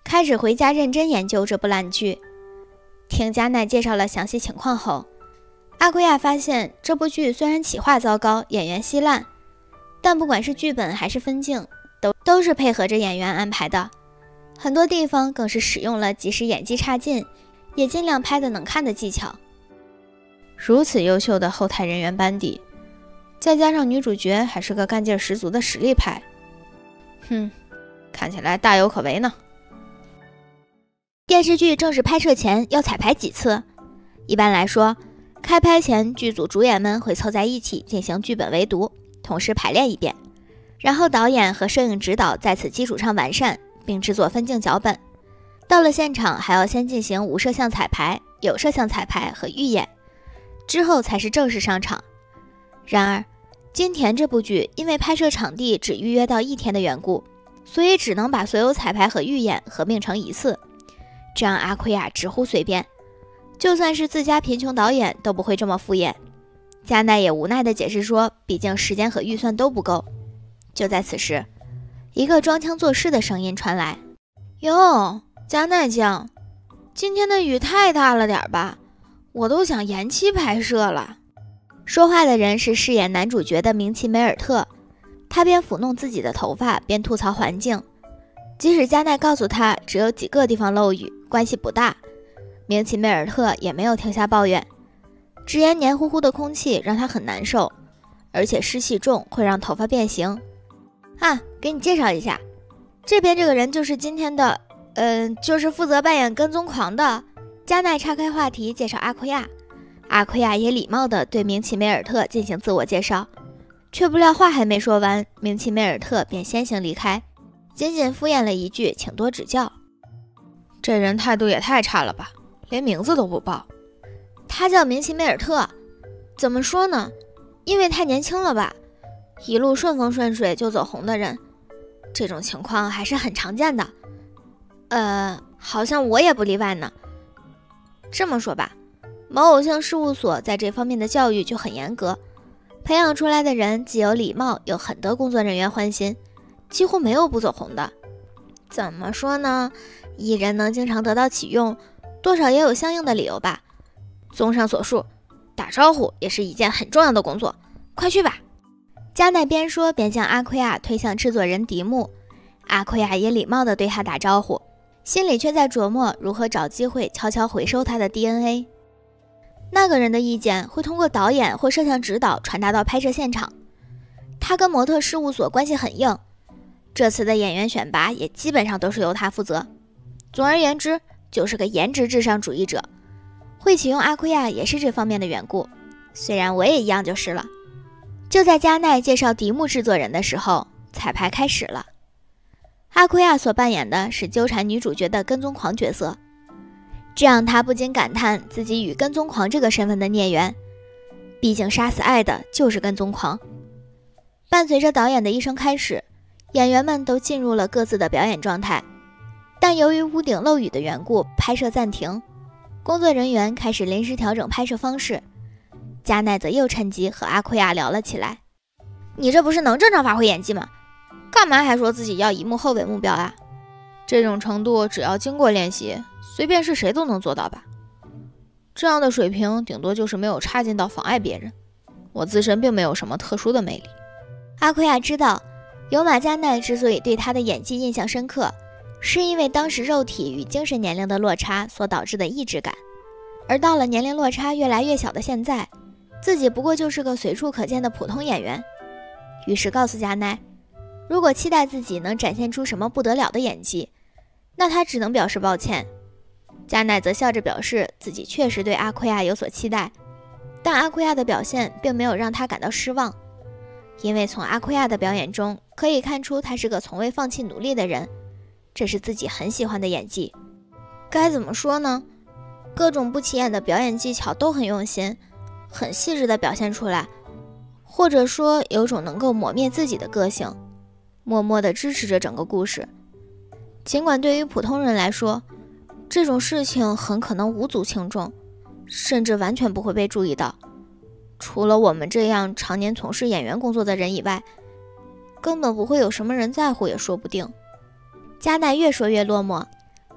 开始回家认真研究这部烂剧。听加奈介绍了详细情况后，阿奎亚发现这部剧虽然企划糟糕，演员稀烂，但不管是剧本还是分镜，都是配合着演员安排的，很多地方更是使用了即使演技差劲，也尽量拍得能看的技巧。如此优秀的后台人员班底，再加上女主角还是个干劲十足的实力派，看起来大有可为呢。电视剧正式拍摄前要彩排几次？一般来说，开拍前剧组主演们会凑在一起进行剧本围读，同时排练一遍，然后导演和摄影指导在此基础上完善，并制作分镜脚本。到了现场还要先进行无摄像彩排、有摄像彩排和预演，之后才是正式上场。然而金田这部剧因为拍摄场地只预约到1天的缘故，所以只能把所有彩排和预演合并成一次，这让阿奎亚直呼随便，就算是自家贫穷导演都不会这么敷衍。加奈也无奈地解释说，毕竟时间和预算都不够。就在此时，一个装腔作势的声音传来：“ 哟，加奈酱，今天的雨太大了点吧？我都想延期拍摄了。” 说话的人是饰演男主角的明奇梅尔特，他边抚弄自己的头发边吐槽环境。即使加奈告诉他只有几个地方漏雨，关系不大，明奇梅尔特也没有停下抱怨，直言黏糊糊的空气让他很难受，而且湿气重会让头发变形。给你介绍一下，这边这个人就是今天的就是负责扮演跟踪狂的。加奈岔开话题介绍阿奎亚，阿奎亚也礼貌地对明奇梅尔特进行自我介绍，却不料话还没说完，明奇梅尔特便先行离开，仅仅敷衍了一句请多指教。 这人态度也太差了吧，连名字都不报。 他叫明奇梅尔特，怎么说呢，因为太年轻了吧，一路顺风顺水就走红的人，这种情况还是很常见的。好像我也不例外呢。这么说吧，某偶像事务所在这方面的教育就很严格，培养出来的人既有礼貌，又很得工作人员欢心，几乎没有不走红的。怎么说呢，艺人能经常得到启用，多少也有相应的理由吧。综上所述，打招呼也是一件很重要的工作，快去吧。加奈边说边将阿奎亚推向制作人迪木，阿奎亚也礼貌地对他打招呼，心里却在琢磨如何找机会悄悄回收他的 DNA。 那个人的意见会通过导演或摄像指导传达到拍摄现场，他跟模特事务所关系很硬，这次的演员选拔也基本上都是由他负责。总而言之，就是个颜值至上主义者，会启用阿奎亚也是这方面的缘故，虽然我也一样就是了。就在加奈介绍迪木制作人的时候，彩排开始了。阿奎亚所扮演的是纠缠女主角的跟踪狂角色，这让他不禁感叹自己与跟踪狂这个身份的孽缘，毕竟杀死爱的就是跟踪狂。伴随着导演的一声开始，演员们都进入了各自的表演状态，但由于屋顶漏雨的缘故，拍摄暂停，工作人员开始临时调整拍摄方式。加奈则又趁机和阿奎亚聊了起来：“你这不是能正常发挥演技吗？干嘛还说自己要以幕后为目标啊？ 这种程度只要经过练习，随便是谁都能做到吧？这样的水平顶多就是没有差劲到妨碍别人，我自身并没有什么特殊的魅力。” 阿奎亚知道，有马加奈之所以对他的演技印象深刻，是因为当时肉体与精神年龄的落差所导致的抑制感，而到了年龄落差越来越小的现在，自己不过就是个随处可见的普通演员。于是告诉加奈，如果期待自己能展现出什么不得了的演技，那他只能表示抱歉。加奈则笑着表示自己确实对阿奎亚有所期待，但阿奎亚的表现并没有让他感到失望，因为从阿奎亚的表演中可以看出他是个从未放弃努力的人，这是自己很喜欢的演技。该怎么说呢，各种不起眼的表演技巧都很用心，很细致地表现出来，或者说有种能够磨灭自己的个性，默默地支持着整个故事。尽管对于普通人来说，这种事情很可能无足轻重，甚至完全不会被注意到，除了我们这样常年从事演员工作的人以外，根本不会有什么人在乎也说不定。加奈越说越落寞，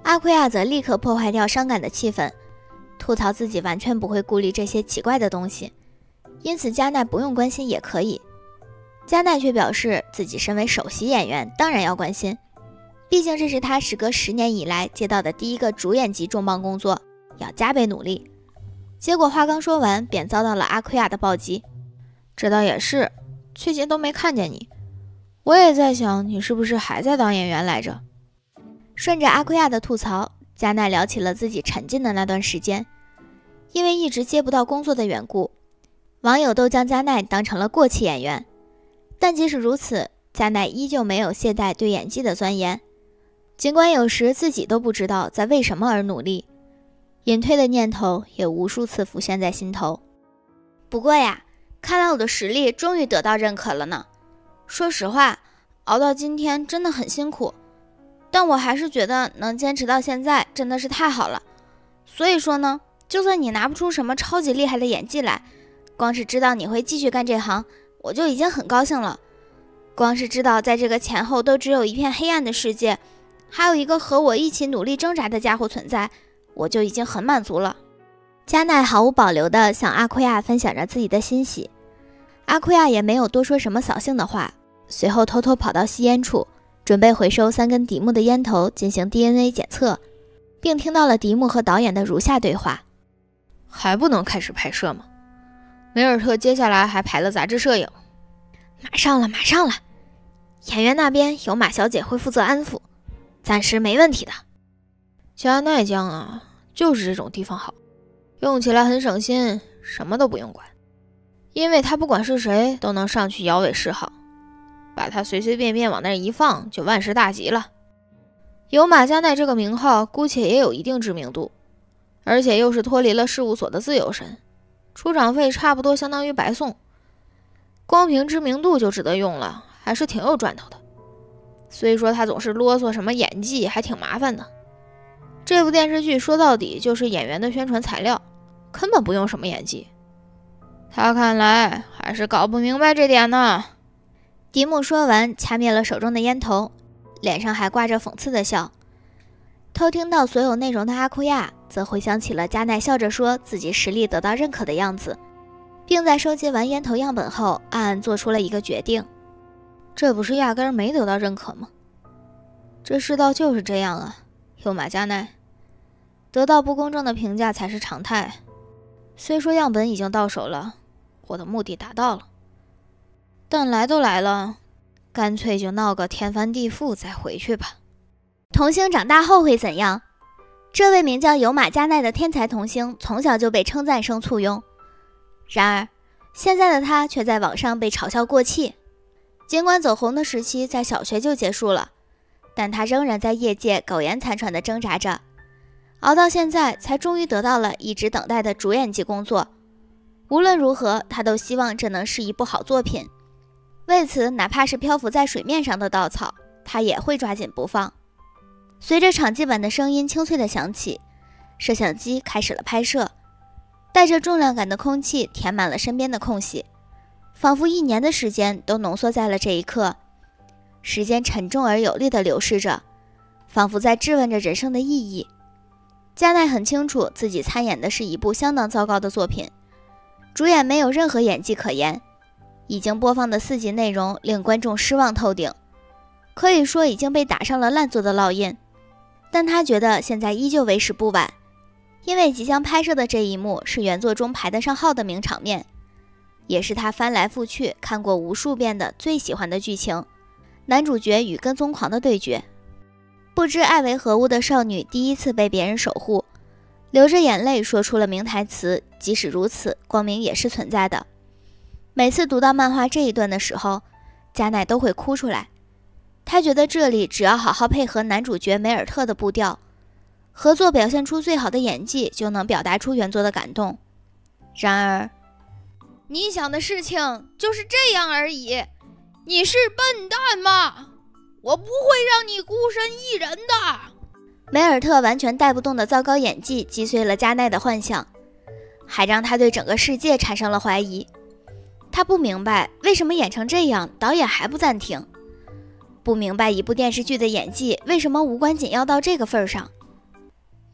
阿奎亚则立刻破坏掉伤感的气氛，吐槽自己完全不会顾虑这些奇怪的东西，因此加奈不用关心也可以。加奈却表示自己身为首席演员，当然要关心，毕竟这是他时隔10年以来接到的第一个主演级重磅工作，要加倍努力。结果话刚说完，便遭到了阿奎亚的暴击。 这倒也是，最近都没看见你，我也在想你是不是还在当演员来着。 顺着阿奎亚的吐槽，加奈聊起了自己沉浸的那段时间。因为一直接不到工作的缘故，网友都将加奈当成了过气演员。但即使如此，加奈依旧没有懈怠对演技的钻研，尽管有时自己都不知道在为什么而努力，隐退的念头也无数次浮现在心头。不过呀，看来我的实力终于得到认可了呢。说实话，熬到今天真的很辛苦，但我还是觉得能坚持到现在真的是太好了。所以说呢，就算你拿不出什么超级厉害的演技来，光是知道你会继续干这行，我就已经很高兴了。光是知道在这个前后都只有一片黑暗的世界，还有一个和我一起努力挣扎的家伙存在，我就已经很满足了。加奈毫无保留地向阿奎亚分享着自己的欣喜，阿奎亚也没有多说什么扫兴的话，随后偷偷跑到吸烟处，准备回收3根迪木的烟头进行 DNA 检测，并听到了迪木和导演的如下对话： 还不能开始拍摄吗？梅尔特接下来还排了杂志摄影。 马上了，演员那边有马小姐会负责安抚，暂时没问题的。 加奈江啊，就是这种地方好，用起来很省心，什么都不用管，因为他不管是谁都能上去摇尾示好，把他随随便便往那儿一放就万事大吉了。有马加奈这个名号，姑且也有一定知名度，而且又是脱离了事务所的自由身，出场费差不多相当于白送，光凭知名度就值得用了，还是挺有赚头的。虽说他总是啰嗦什么演技，还挺麻烦的。这部电视剧说到底就是演员的宣传材料，根本不用什么演技。他看来还是搞不明白这点呢。 迪木说完，掐灭了手中的烟头，脸上还挂着讽刺的笑。偷听到所有内容的阿库亚则回想起了加奈笑着说自己实力得到认可的样子，并在收集完烟头样本后暗暗做出了一个决定。 这不是压根儿没得到认可吗？这世道就是这样啊，有马加奈，得到不公正的评价才是常态。虽说样本已经到手了，我的目的达到了，但来都来了，干脆就闹个天翻地覆再回去吧。 童星长大后会怎样？这位名叫有马加奈的天才童星从小就被称赞声簇拥，然而现在的他却在网上被嘲笑过气。尽管走红的时期在小学就结束了，但他仍然在业界苟延残喘地挣扎着，熬到现在才终于得到了一直等待的主演级工作。无论如何，他都希望这能是一部好作品，为此哪怕是漂浮在水面上的稻草，他也会抓紧不放。随着场记本的声音清脆地响起，摄像机开始了拍摄，带着重量感的空气填满了身边的空隙，仿佛1年的时间都浓缩在了这一刻。时间沉重而有力地流逝着，仿佛在质问着人生的意义。加奈很清楚自己参演的是一部相当糟糕的作品，主演没有任何演技可言，已经播放的4集内容令观众失望透顶，可以说已经被打上了烂作的烙印。但他觉得现在依旧为时不晚，因为即将拍摄的这一幕是原作中排得上号的名场面，也是他翻来覆去看过无数遍的最喜欢的剧情，男主角与跟踪狂的对决。不知爱为何物的少女第一次被别人守护，流着眼泪说出了名台词，即使如此，光明也是存在的。每次读到漫画这一段的时候，加奈都会哭出来。他觉得这里只要好好配合男主角梅尔特的步调，合作表现出最好的演技，就能表达出原作的感动。然而， 你想的事情就是这样而已，你是笨蛋吗？我不会让你孤身一人的。 梅尔特完全带不动的糟糕演技击碎了加奈的幻想，还让他对整个世界产生了怀疑。他不明白为什么演成这样，导演还不暂停。不明白一部电视剧的演技为什么无关紧要到这个份上。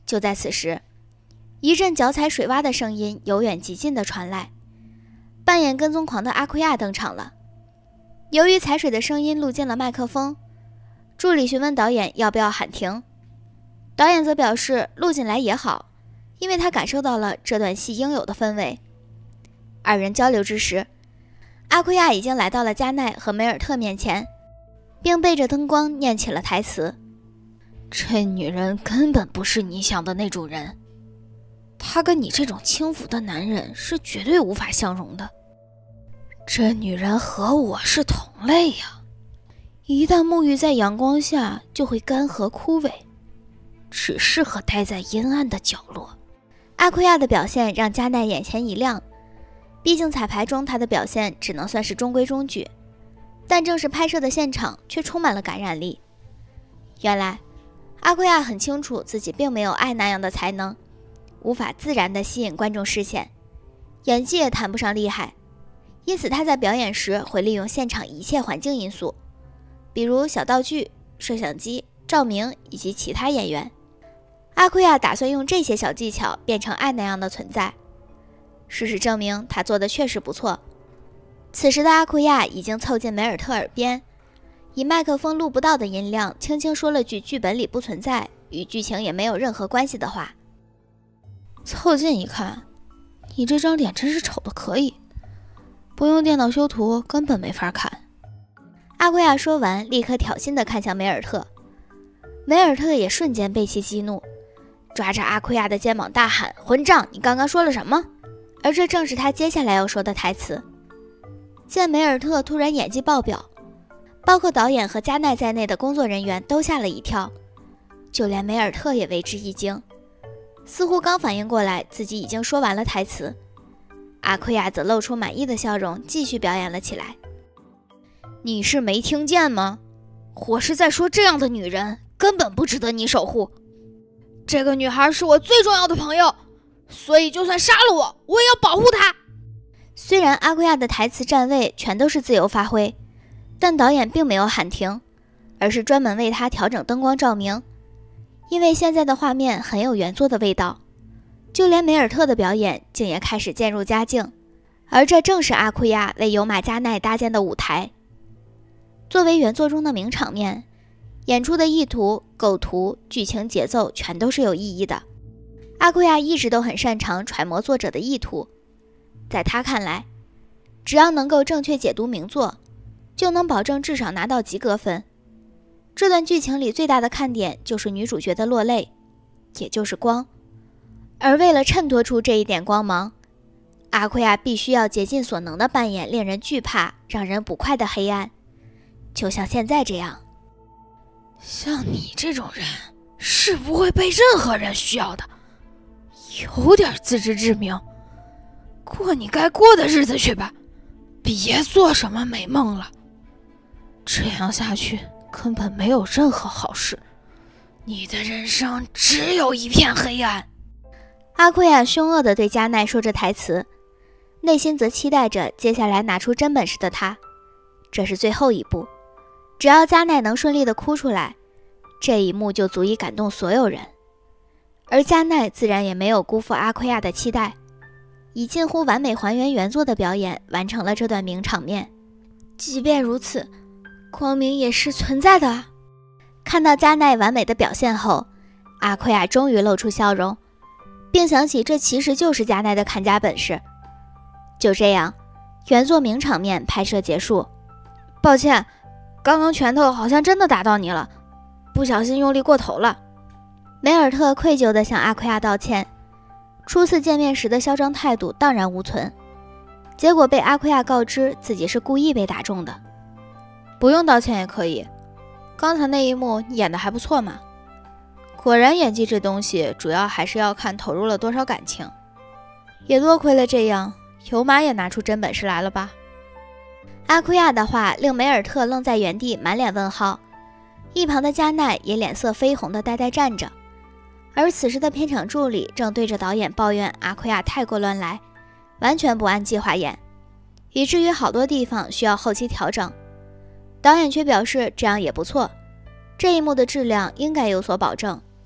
就在此时，一阵脚踩水洼的声音由远及近的传来，扮演跟踪狂的阿库亚登场了。由于踩水的声音录进了麦克风，助理询问导演要不要喊停，导演则表示录进来也好，因为他感受到了这段戏应有的氛围。二人交流之时，阿库亚已经来到了加奈和梅尔特面前，并背着灯光念起了台词： 这女人根本不是你想的那种人，她跟你这种轻浮的男人是绝对无法相容的。这女人和我是同类呀，一旦沐浴在阳光下就会干涸枯萎，只适合待在阴暗的角落。 阿库亚的表现让加奈眼前一亮，毕竟彩排中他的表现只能算是中规中矩，但正是拍摄的现场却充满了感染力。原来阿库亚很清楚自己并没有爱那样的才能，无法自然地吸引观众视线，演技也谈不上厉害，因此他在表演时会利用现场一切环境因素，比如小道具、摄像机、照明以及其他演员。阿库亚打算用这些小技巧变成爱那样的存在。事实证明他做的确实不错。此时的阿库亚已经凑近梅尔特耳边，以麦克风录不到的音量轻轻说了句剧本里不存在、与剧情也没有任何关系的话。 凑近一看，你这张脸真是丑的可以，不用电脑修图根本没法看。 阿库亚说完，立刻挑衅地看向梅尔特。梅尔特也瞬间被其激怒，抓着阿库亚的肩膀大喊：混账，你刚刚说了什么？而这正是他接下来要说的台词。见梅尔特突然演技爆表，包括导演和加奈在内的工作人员都吓了一跳，就连梅尔特也为之一惊，似乎刚反应过来自己已经说完了台词。阿库亚则露出满意的笑容，继续表演了起来。 你是没听见吗？我是在说这样的女人根本不值得你守护。这个女孩是我最重要的朋友，所以就算杀了我也要保护她。 虽然阿库亚的台词站位全都是自由发挥，但导演并没有喊停，而是专门为他调整灯光照明，因为现在的画面很有原作的味道，就连梅尔特的表演竟也开始渐入佳境，而这正是阿库亚为尤马加奈搭建的舞台。作为原作中的名场面，演出的意图、构图、剧情节奏全都是有意义的。阿库亚一直都很擅长揣摩作者的意图，在他看来，只要能够正确解读名作，就能保证至少拿到及格分。这段剧情里最大的看点就是女主角的落泪，也就是光。而为了衬托出这一点光芒，阿库亚必须要竭尽所能地扮演令人惧怕、让人不快的黑暗，就像现在这样。 像你这种人是不会被任何人需要的，有点自知之明，过你该过的日子去吧，别做什么美梦了。这样下去根本没有任何好事，你的人生只有一片黑暗。 阿库亚凶恶地对加奈说着台词，内心则期待着接下来拿出真本事的他。这是最后一步，只要加奈能顺利地哭出来，这一幕就足以感动所有人。而加奈自然也没有辜负阿库亚的期待，以近乎完美还原原作的表演完成了这段名场面。即便如此，光明也是存在的啊。看到加奈完美的表现后，阿库亚终于露出笑容，并想起这其实就是加奈的看家本事。就这样，原作名场面拍摄结束。 抱歉，刚刚拳头好像真的打到你了，不小心用力过头了。 梅尔特愧疚地向阿库亚道歉，初次见面时的嚣张态度荡然无存，结果被阿库亚告知自己是故意被打中的。 不用道歉也可以，刚才那一幕你演得还不错嘛。果然演技这东西主要还是要看投入了多少感情，也多亏了这样，尤马也拿出真本事来了吧。 阿库亚的话令梅尔特愣在原地，满脸问号，一旁的加奈也脸色绯红的呆呆站着。而此时的片场助理正对着导演抱怨阿库亚太过乱来，完全不按计划演，以至于好多地方需要后期调整。导演却表示这样也不错，这一幕的质量应该有所保证。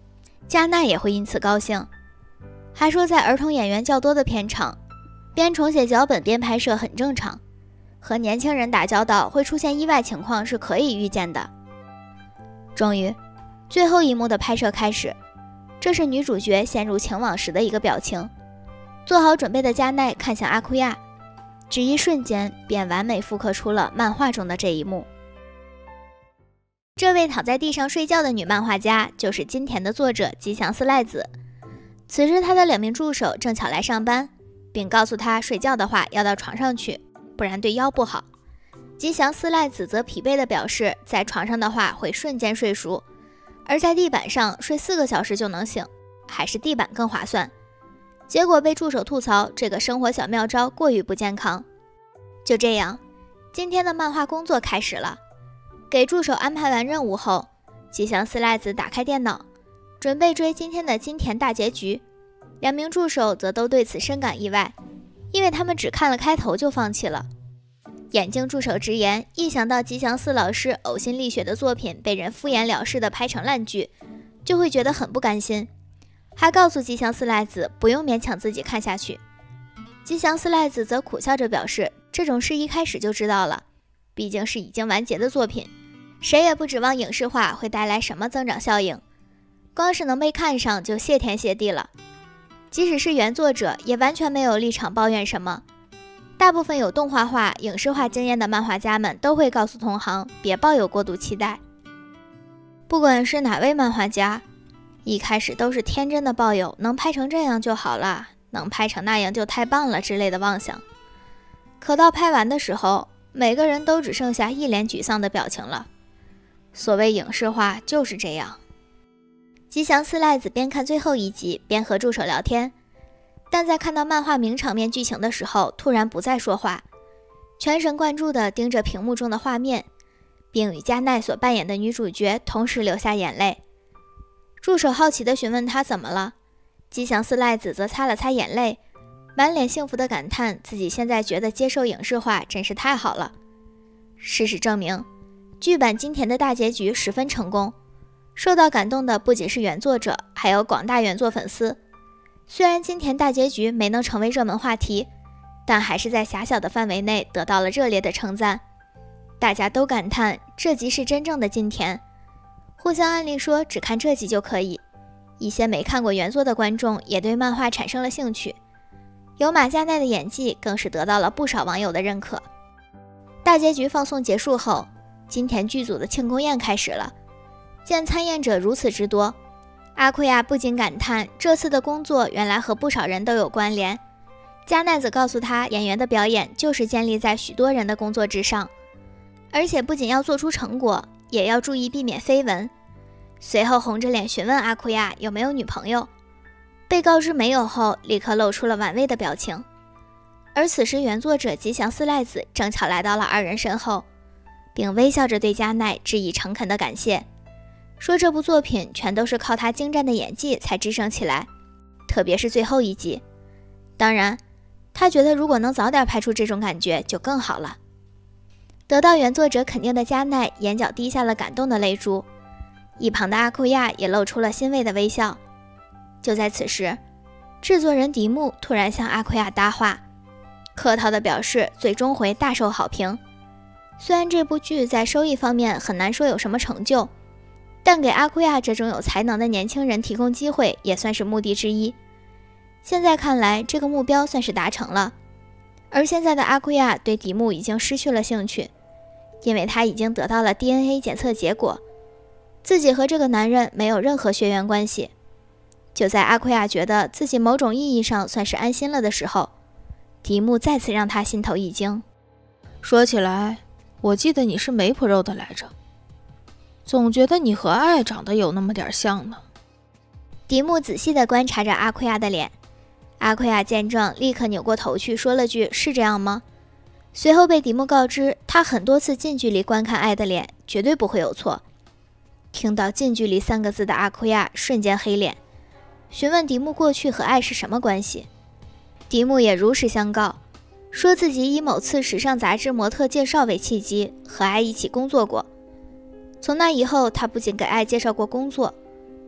加奈也会因此高兴，还说在儿童演员较多的片场，边重写脚本边拍摄很正常，和年轻人打交道会出现意外情况是可以预见的。终于，最后一幕的拍摄开始，这是女主角陷入情网时的一个表情。做好准备的加奈看向阿库亚，只一瞬间便完美复刻出了漫画中的这一幕。这位躺在地上睡觉的女漫画家就是金田的作者吉祥寺赖子。此时她的2名助手正巧来上班，并告诉她睡觉的话要到床上去，不然对腰不好。吉祥寺赖子则疲惫地表示，在床上的话会瞬间睡熟，而在地板上睡4个小时就能醒，还是地板更划算。结果被助手吐槽这个生活小妙招过于不健康。就这样，今天的漫画工作开始了。给助手安排完任务后，吉祥寺赖子打开电脑，准备追今天的金田大结局。2名助手则都对此深感意外，因为他们只看了开头就放弃了。眼镜助手直言，一想到吉祥寺老师呕心沥血的作品被人敷衍了事的拍成烂剧，就会觉得很不甘心，还告诉吉祥寺赖子不用勉强自己看下去。吉祥寺赖子则苦笑着表示，这种事一开始就知道了，毕竟是已经完结的作品，谁也不指望影视化会带来什么增长效应，光是能被看上就谢天谢地了。即使是原作者也完全没有立场抱怨什么，大部分有动画化、影视化经验的漫画家们都会告诉同行别抱有过度期待。不管是哪位漫画家，一开始都是天真的抱有能拍成这样就好了，能拍成那样就太棒了之类的妄想，可到拍完的时候，每个人都只剩下一脸沮丧的表情了。所谓影视化就是这样。吉祥寺赖子边看最后一集边和助手聊天，但在看到漫画名场面剧情的时候，突然不再说话，全神贯注地盯着屏幕中的画面，并与加奈所扮演的女主角同时流下眼泪。助手好奇地询问他怎么了，吉祥寺赖子则擦了擦眼泪，满脸幸福地感叹自己现在觉得接受影视化真是太好了。事实证明，剧版金田的大结局十分成功，受到感动的不仅是原作者，还有广大原作粉丝。虽然金田大结局没能成为热门话题，但还是在狭小的范围内得到了热烈的称赞。大家都感叹这集是真正的金田，互相安利说只看这集就可以。一些没看过原作的观众也对漫画产生了兴趣，有马加奈的演技更是得到了不少网友的认可。大结局放送结束后，金田剧组的庆功宴开始了。见参宴者如此之多，阿库亚不禁感叹这次的工作原来和不少人都有关联。加奈则告诉他，演员的表演就是建立在许多人的工作之上，而且不仅要做出成果，也要注意避免绯闻。随后红着脸询问阿库亚有没有女朋友，被告知没有后，立刻露出了玩味的表情。而此时原作者吉祥寺赖子正巧来到了二人身后，并微笑着对加奈致以诚恳的感谢，说这部作品全都是靠他精湛的演技才支撑起来，特别是最后一集。当然，他觉得如果能早点拍出这种感觉就更好了。得到原作者肯定的加奈眼角滴下了感动的泪珠，一旁的阿库亚也露出了欣慰的微笑。就在此时，制作人迪木突然向阿库亚搭话，客套地表示最终回大受好评。虽然这部剧在收益方面很难说有什么成就，但给阿库亚这种有才能的年轻人提供机会也算是目的之一。现在看来，这个目标算是达成了。而现在的阿库亚对迪木已经失去了兴趣，因为他已经得到了 DNA 检测结果，自己和这个男人没有任何血缘关系。就在阿库亚觉得自己某种意义上算是安心了的时候，迪木再次让他心头一惊。 说起来，我记得你是梅普肉的来着，总觉得你和爱长得有那么点像呢。 迪木仔细地观察着阿库亚的脸，阿库亚见状立刻扭过头去说了句是这样吗？随后被迪木告知，他很多次近距离观看爱的脸，绝对不会有错。听到近距离3个字的阿库亚瞬间黑脸，询问迪木过去和爱是什么关系。迪木也如实相告，说自己以某次时尚杂志模特介绍为契机，和爱一起工作过。从那以后，他不仅给爱介绍过工作，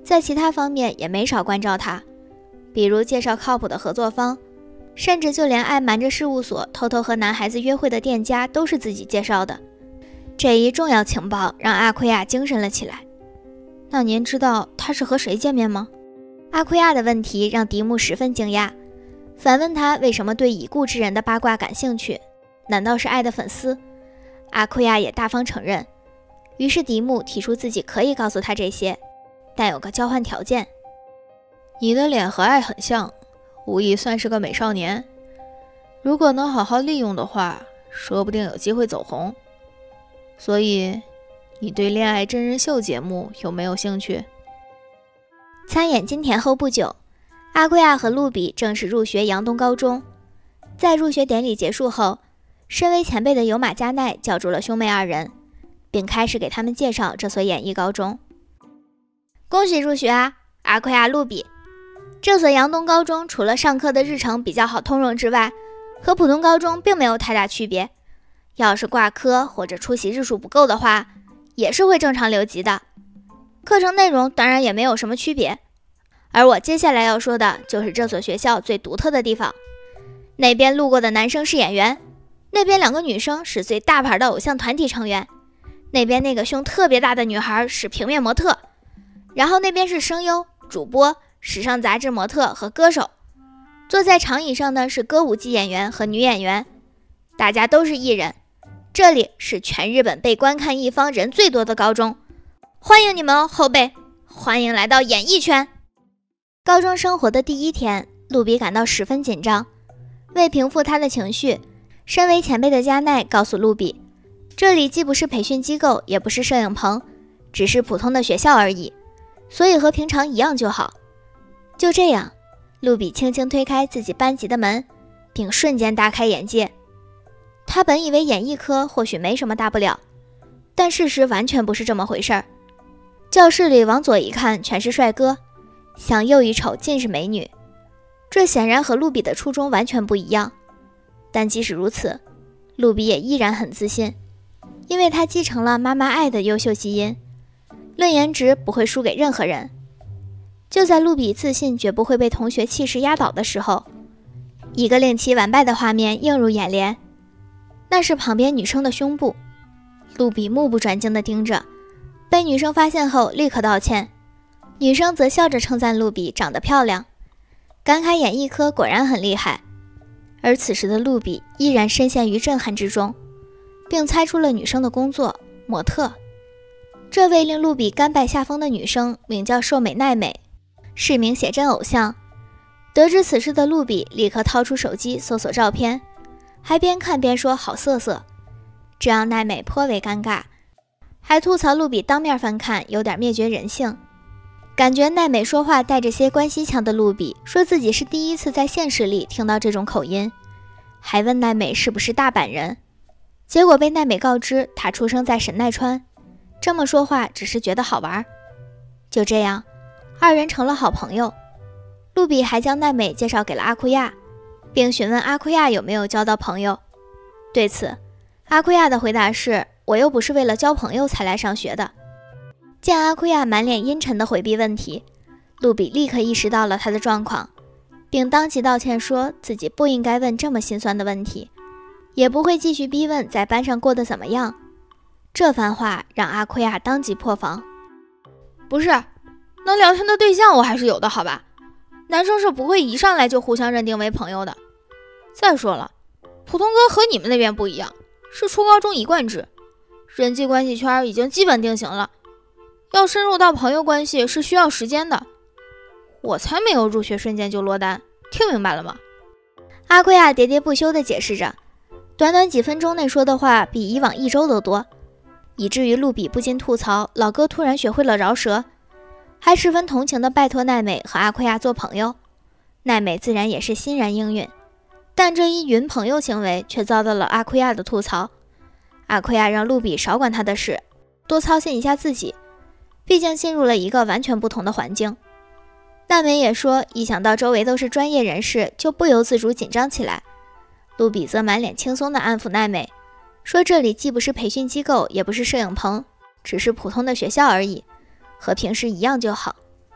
在其他方面也没少关照他，比如介绍靠谱的合作方，甚至就连爱瞒着事务所偷偷和男孩子约会的店家都是自己介绍的。这一重要情报让阿奎亚精神了起来。 那您知道他是和谁见面吗？ 阿奎亚的问题让迪姆十分惊讶，反问他为什么对已故之人的八卦感兴趣，难道是爱的粉丝？阿奎亚也大方承认。于是迪姆提出自己可以告诉他这些，但有个交换条件。 你的脸和爱很像，无疑算是个美少年，如果能好好利用的话，说不定有机会走红。所以你对恋爱真人秀节目有没有兴趣？ 参演金田后不久，阿奎亚和露比正式入学阳东高中。在入学典礼结束后，身为前辈的有马加奈叫住了兄妹二人，并开始给他们介绍这所演艺高中。恭喜入学啊，阿奎亚、露比！这所阳东高中除了上课的日程比较好通融之外，和普通高中并没有太大区别。要是挂科或者出席日数不够的话，也是会正常留级的。课程内容当然也没有什么区别。而我接下来要说的就是这所学校最独特的地方。那边路过的男生是演员，那边2个女生是最大牌的偶像团体成员，那边那个胸特别大的女孩是平面模特，然后那边是声优、主播、时尚杂志模特和歌手。坐在长椅上的是歌舞伎演员和女演员，大家都是艺人。这里是全日本被观看一方人最多的高中，欢迎你们哦，后辈，欢迎来到演艺圈。高中生活的第一天，露比感到十分紧张。为平复她的情绪，身为前辈的加奈告诉露比，这里既不是培训机构，也不是摄影棚，只是普通的学校而已，所以和平常一样就好。就这样，露比轻轻推开自己班级的门，并瞬间大开眼界。她本以为演艺科或许没什么大不了，但事实完全不是这么回事儿。教室里往左一看全是帅哥，向右一瞅尽是美女，这显然和露比的初衷完全不一样。但即使如此，露比也依然很自信，因为她继承了妈妈爱的优秀基因，论颜值不会输给任何人。就在露比自信绝不会被同学气势压倒的时候，一个令其完败的画面映入眼帘，那是旁边女生的胸部。露比目不转睛地盯着，被女生发现后立刻道歉，女生则笑着称赞露比长得漂亮，感慨演艺科果然很厉害。而此时的露比依然深陷于震撼之中，并猜出了女生的工作——模特。这位令露比甘拜下风的女生名叫寿美奈美，是名写真偶像。得知此事的露比立刻掏出手机搜索照片，还边看边说好色色，这让奈美颇为尴尬，还吐槽露比当面翻看有点灭绝人性。感觉奈美说话带着些关西腔的露比说自己是第一次在现实里听到这种口音，还问奈美是不是大阪人。结果被奈美告知她出生在神奈川，这么说话只是觉得好玩。就这样，二人成了好朋友。露比还将奈美介绍给了阿库亚，并询问阿库亚有没有交到朋友。对此，阿库亚的回答是：我又不是为了交朋友才来上学的。见阿库亚满脸阴沉地回避问题，露比立刻意识到了他的状况，并当即道歉，说自己不应该问这么心酸的问题，也不会继续逼问在班上过得怎么样。这番话让阿库亚当即破防。 不是，能聊天的对象我还是有的，好吧？男生是不会一上来就互相认定为朋友的。再说了，普通哥和你们那边不一样，是初高中一贯制，人际关系圈已经基本定型了，要深入到朋友关系是需要时间的。我才没有入学瞬间就落单，听明白了吗？ 阿奎亚喋喋不休地解释着，短短几分钟内说的话比以往1周都多，以至于露比不禁吐槽老哥突然学会了饶舌，还十分同情地拜托奈美和阿奎亚做朋友。奈美自然也是欣然应允，但这一云朋友行为却遭到了阿奎亚的吐槽。阿奎亚让露比少管他的事，多操心一下自己，毕竟进入了一个完全不同的环境。奈美也说，一想到周围都是专业人士，就不由自主紧张起来。露比则满脸轻松地安抚奈美，说这里既不是培训机构，也不是摄影棚，只是普通的学校而已，和平时一样就好。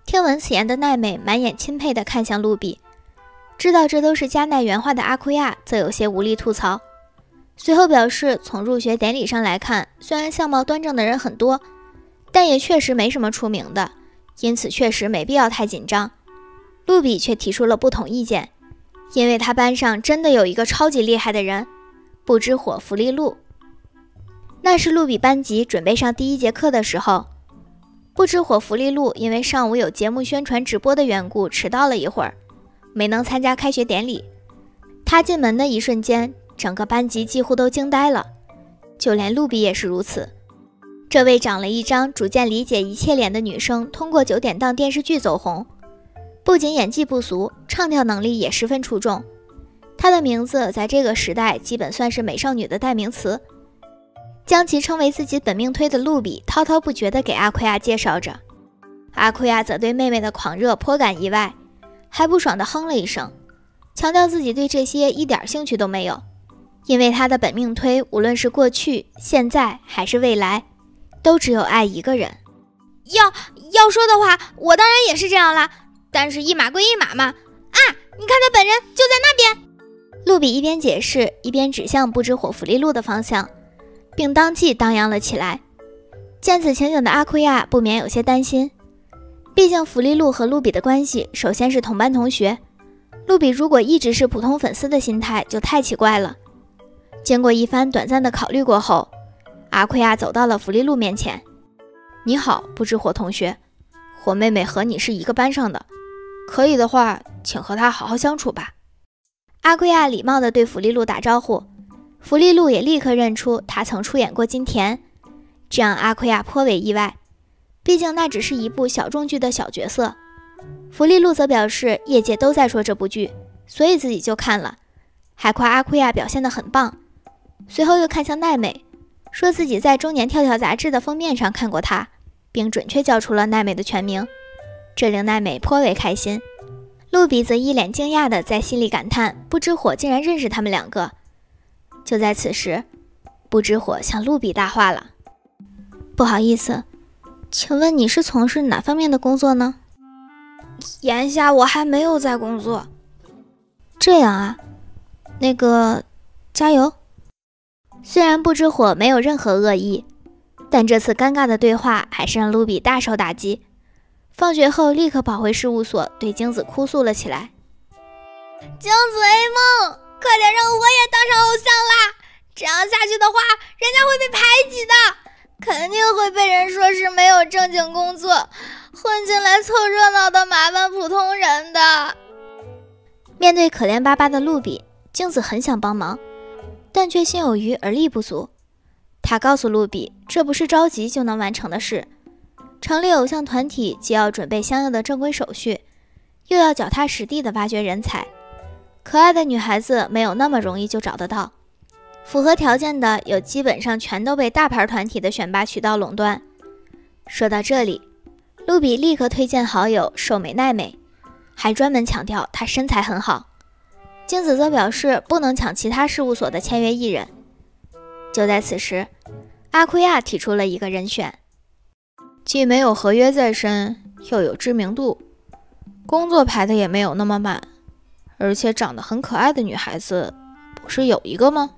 听闻此言的奈美满眼钦佩地看向露比，知道这都是加奈原话的阿库亚则有些无力吐槽，随后表示从入学典礼上来看，虽然相貌端正的人很多，但也确实没什么出名的，因此确实没必要太紧张。露比却提出了不同意见，因为他班上真的有一个超级厉害的人，不知火弗利路。那是露比班级准备上第一节课的时候，不知火弗利路因为上午有节目宣传直播的缘故迟到了一会儿，没能参加开学典礼。他进门的一瞬间，整个班级几乎都惊呆了，就连露比也是如此。这位长了一张逐渐理解一切脸的女生通过9点档电视剧走红，不仅演技不俗，唱跳能力也十分出众。她的名字在这个时代基本算是美少女的代名词。将其称为自己本命推的露比滔滔不绝地给阿奎亚介绍着，阿奎亚则对妹妹的狂热颇感意外，还不爽地哼了一声，强调自己对这些一点兴趣都没有，因为他的本命推无论是过去、现在还是未来，都只有爱一个人。 要说的话，我当然也是这样啦，但是一码归一码嘛。啊，你看他本人就在那边。 露比一边解释，一边指向不知火弗利路的方向，并当即荡漾了起来。见此情景的阿库亚不免有些担心，毕竟弗利路和露比的关系首先是同班同学，露比如果一直是普通粉丝的心态就太奇怪了。经过一番短暂的考虑过后，阿库亚走到了弗利路面前。你好，不知火同学，火妹妹和你是一个班上的，可以的话请和她好好相处吧。阿库亚礼貌地对弗利路打招呼，弗利路也立刻认出他曾出演过金田，这让阿奎亚颇为意外，毕竟那只是一部小众剧的小角色。弗利路则表示业界都在说这部剧，所以自己就看了，还夸阿奎亚表现得很棒。随后又看向奈美，说自己在《中年跳跳》杂志的封面上看过她，并准确叫出了奈美的全名，这令奈美颇为开心。露比则一脸惊讶地在心里感叹，不知火竟然认识他们两个。就在此时，不知火向露比大话了，不好意思，请问你是从事哪方面的工作呢？ 眼下我还没有在工作。 这样啊，那个加油。虽然不知火没有任何恶意，但这次尴尬的对话还是让露比大受打击。放学后立刻跑回事务所，对京子哭诉了起来。 京子 A 梦，快点让我也当上偶像啦！这样下去的话，人家会被排挤的，肯定会被人说是没有正经工作，混进来凑热闹的麻烦普通人的。 面对可怜巴巴的露比，京子很想帮忙，但却心有余而力不足。他告诉露比，这不是着急就能完成的事，成立偶像团体既要准备相应的正规手续，又要脚踏实地地挖掘人才。可爱的女孩子没有那么容易就找得到，符合条件的有基本上全都被大牌团体的选拔渠道垄断。说到这里，露比立刻推荐好友瘦美奈美，还专门强调她身材很好。京子则表示不能抢其他事务所的签约艺人。就在此时，阿库亚提出了一个人选，既没有合约在身，又有知名度，工作排的也没有那么满，而且长得很可爱的女孩子不是有一个吗？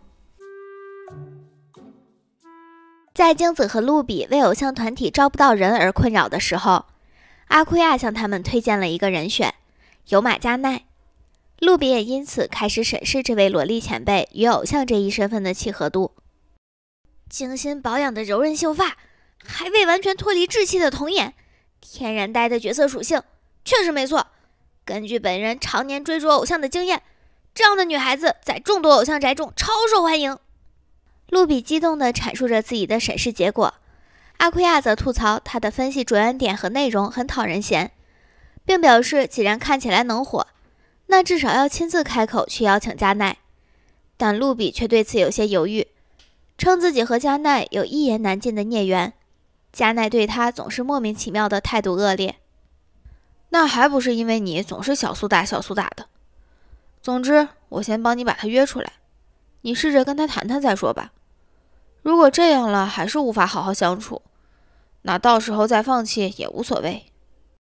在京子和露比为偶像团体招不到人而困扰的时候，阿库亚向他们推荐了一个人选，有马加奈。露比也因此开始审视这位萝莉前辈与偶像这一身份的契合度。精心保养的柔韧秀发，还未完全脱离稚气的童颜，天然呆的角色属性，确实没错。根据本人常年追逐偶像的经验，这样的女孩子在众多偶像宅中超受欢迎。露比激动地阐述着自己的审视结果，阿库亚则吐槽他的分析着眼点和内容很讨人嫌，并表示既然看起来能火，那至少要亲自开口去邀请加奈。但露比却对此有些犹豫，称自己和加奈有一言难尽的孽缘，加奈对他总是莫名其妙的态度恶劣。那还不是因为你总是小苏打小苏打的。总之，我先帮你把他约出来，你试着跟他谈谈再说吧。如果这样了还是无法好好相处，那到时候再放弃也无所谓。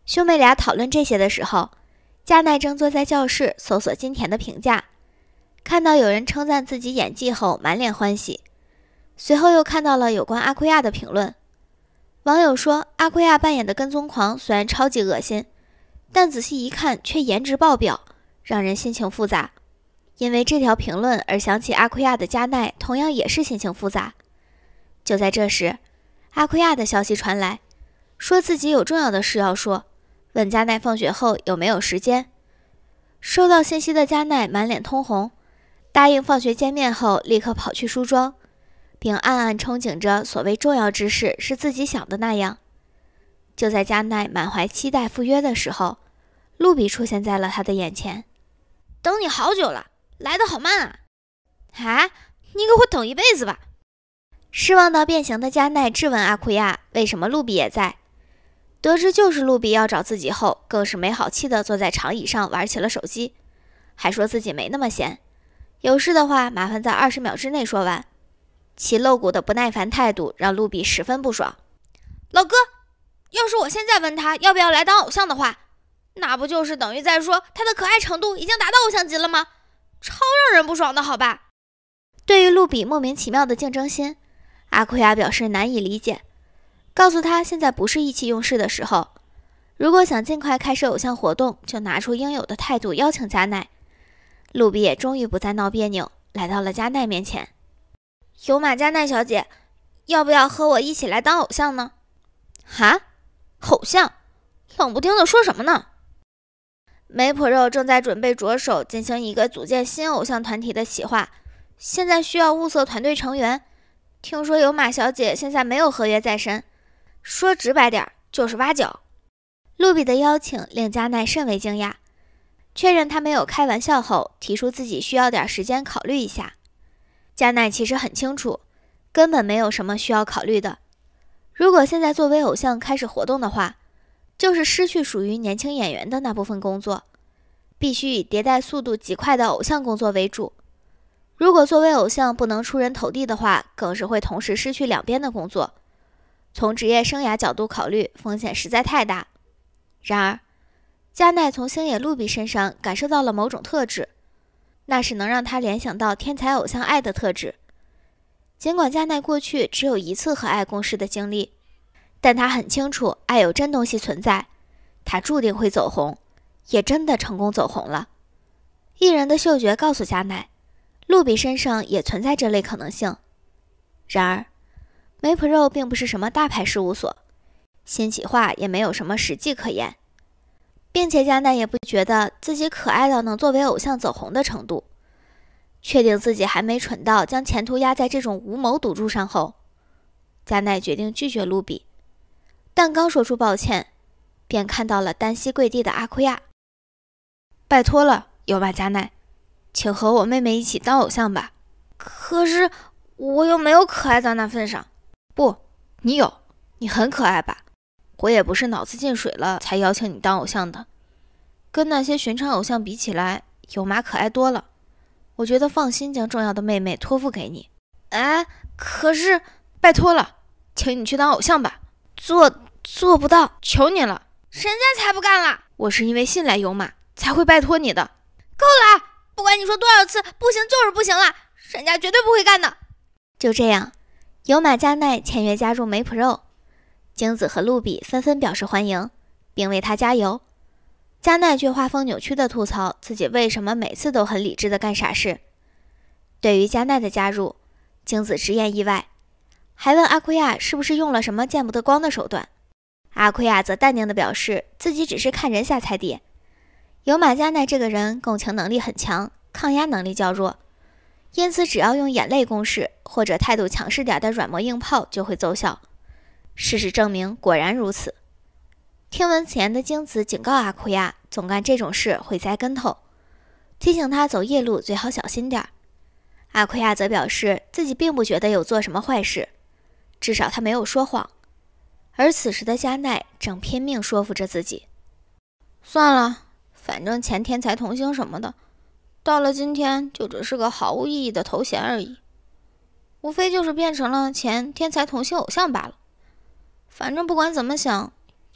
兄妹俩讨论这些的时候，加奈正坐在教室搜索金田的评价，看到有人称赞自己演技后满脸欢喜，随后又看到了有关阿库亚的评论。网友说阿库亚扮演的跟踪狂虽然超级恶心，但仔细一看却颜值爆表，让人心情复杂。因为这条评论而想起阿库亚的加奈同样也是心情复杂。就在这时，阿库亚的消息传来，说自己有重要的事要说，问加奈放学后有没有时间。收到信息的加奈满脸通红，答应放学见面后立刻跑去梳妆，并暗暗憧憬着所谓重要之事是自己想的那样。就在加奈满怀期待赴约的时候，露比出现在了他的眼前。 等你好久了，来得好慢啊！啊，你给我等一辈子吧！ 失望到变形的加奈质问阿库亚为什么露比也在。得知就是露比要找自己后，更是没好气地坐在长椅上玩起了手机，还说自己没那么闲，有事的话麻烦在20秒之内说完。其露骨的不耐烦态度让露比十分不爽。 老哥，要是我现在问他要不要来当偶像的话，那不就是等于在说他的可爱程度已经达到偶像级了吗？超让人不爽的好吧。 对于露比莫名其妙的竞争心，阿库亚表示难以理解，告诉他现在不是意气用事的时候，如果想尽快开始偶像活动，就拿出应有的态度邀请加奈。露比也终于不再闹别扭，来到了加奈面前。 有马加奈小姐，要不要和我一起来当偶像呢？ 哈？偶像？冷不丁的说什么呢？ 梅普肉正在准备着手进行一个组建新偶像团体的企划，现在需要物色团队成员。听说有马小姐现在没有合约在身，说直白点就是挖角。 露比的邀请令加奈甚为惊讶，确认他没有开玩笑后，提出自己需要点时间考虑一下。加奈其实很清楚，根本没有什么需要考虑的。如果现在作为偶像开始活动的话，就是失去属于年轻演员的那部分工作，必须以迭代速度极快的偶像工作为主。如果作为偶像不能出人头地的话，更是会同时失去两边的工作。从职业生涯角度考虑，风险实在太大。然而，加奈从星野露比身上感受到了某种特质，那是能让他联想到天才偶像爱的特质。尽管加奈过去只有一次和爱共事的经历，但他很清楚爱有真东西存在，他注定会走红，也真的成功走红了。艺人的嗅觉告诉加奈，露比身上也存在这类可能性。然而，梅普肉并不是什么大牌事务所，新企划也没有什么实际可言，并且加奈也不觉得自己可爱到能作为偶像走红的程度。确定自己还没蠢到将前途压在这种无谋赌注上后，加奈决定拒绝露比。但刚说出抱歉，便看到了单膝跪地的阿库亚。拜托了，有马加奈，请和我妹妹一起当偶像吧。 可是我又没有可爱到那份上。 不，你有，你很可爱吧？我也不是脑子进水了才邀请你当偶像的。跟那些寻常偶像比起来，有马可爱多了。我觉得放心将重要的妹妹托付给你。 哎，可是， 拜托了，请你去当偶像吧。 做不到， 求你了。 人家才不干了。 我是因为信赖有马才会拜托你的。 够了，不管你说多少次，不行就是不行了，人家绝对不会干的。 就这样，有马加奈签约加入梅普肉，京子和露比纷纷表示欢迎，并为他加油。加奈却画风扭曲地吐槽自己为什么每次都很理智地干傻事。对于加奈的加入，京子直言意外，还问阿库亚是不是用了什么见不得光的手段。阿库亚则淡定地表示自己只是看人下菜碟。有马加奈这个人共情能力很强，抗压能力较弱，因此只要用眼泪攻势或者态度强势点的软磨硬泡就会奏效。事实证明果然如此。听闻此言的京子警告阿库亚，总干这种事会栽跟头，提醒他走夜路最好小心点。阿库亚则表示自己并不觉得有做什么坏事，至少他没有说谎。而此时的加奈正拼命说服着自己， 算了，反正前天才童星什么的，到了今天就只是个毫无意义的头衔而已，无非就是变成了前天才童星偶像罢了。反正不管怎么想，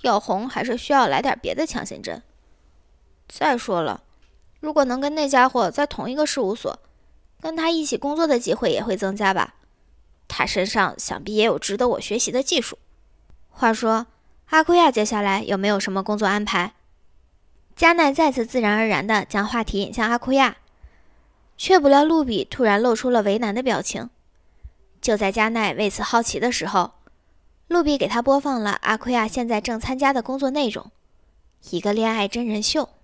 要红还是需要来点别的强心针。再说了，如果能跟那家伙在同一个事务所，跟他一起工作的机会也会增加吧。他身上想必也有值得我学习的技术。话说，阿库亚接下来有没有什么工作安排？加奈再次自然而然地将话题引向阿库亚，却不料露比突然露出了为难的表情。就在加奈为此好奇的时候，露比给他播放了阿库亚现在正参加的工作内容，一个恋爱真人秀。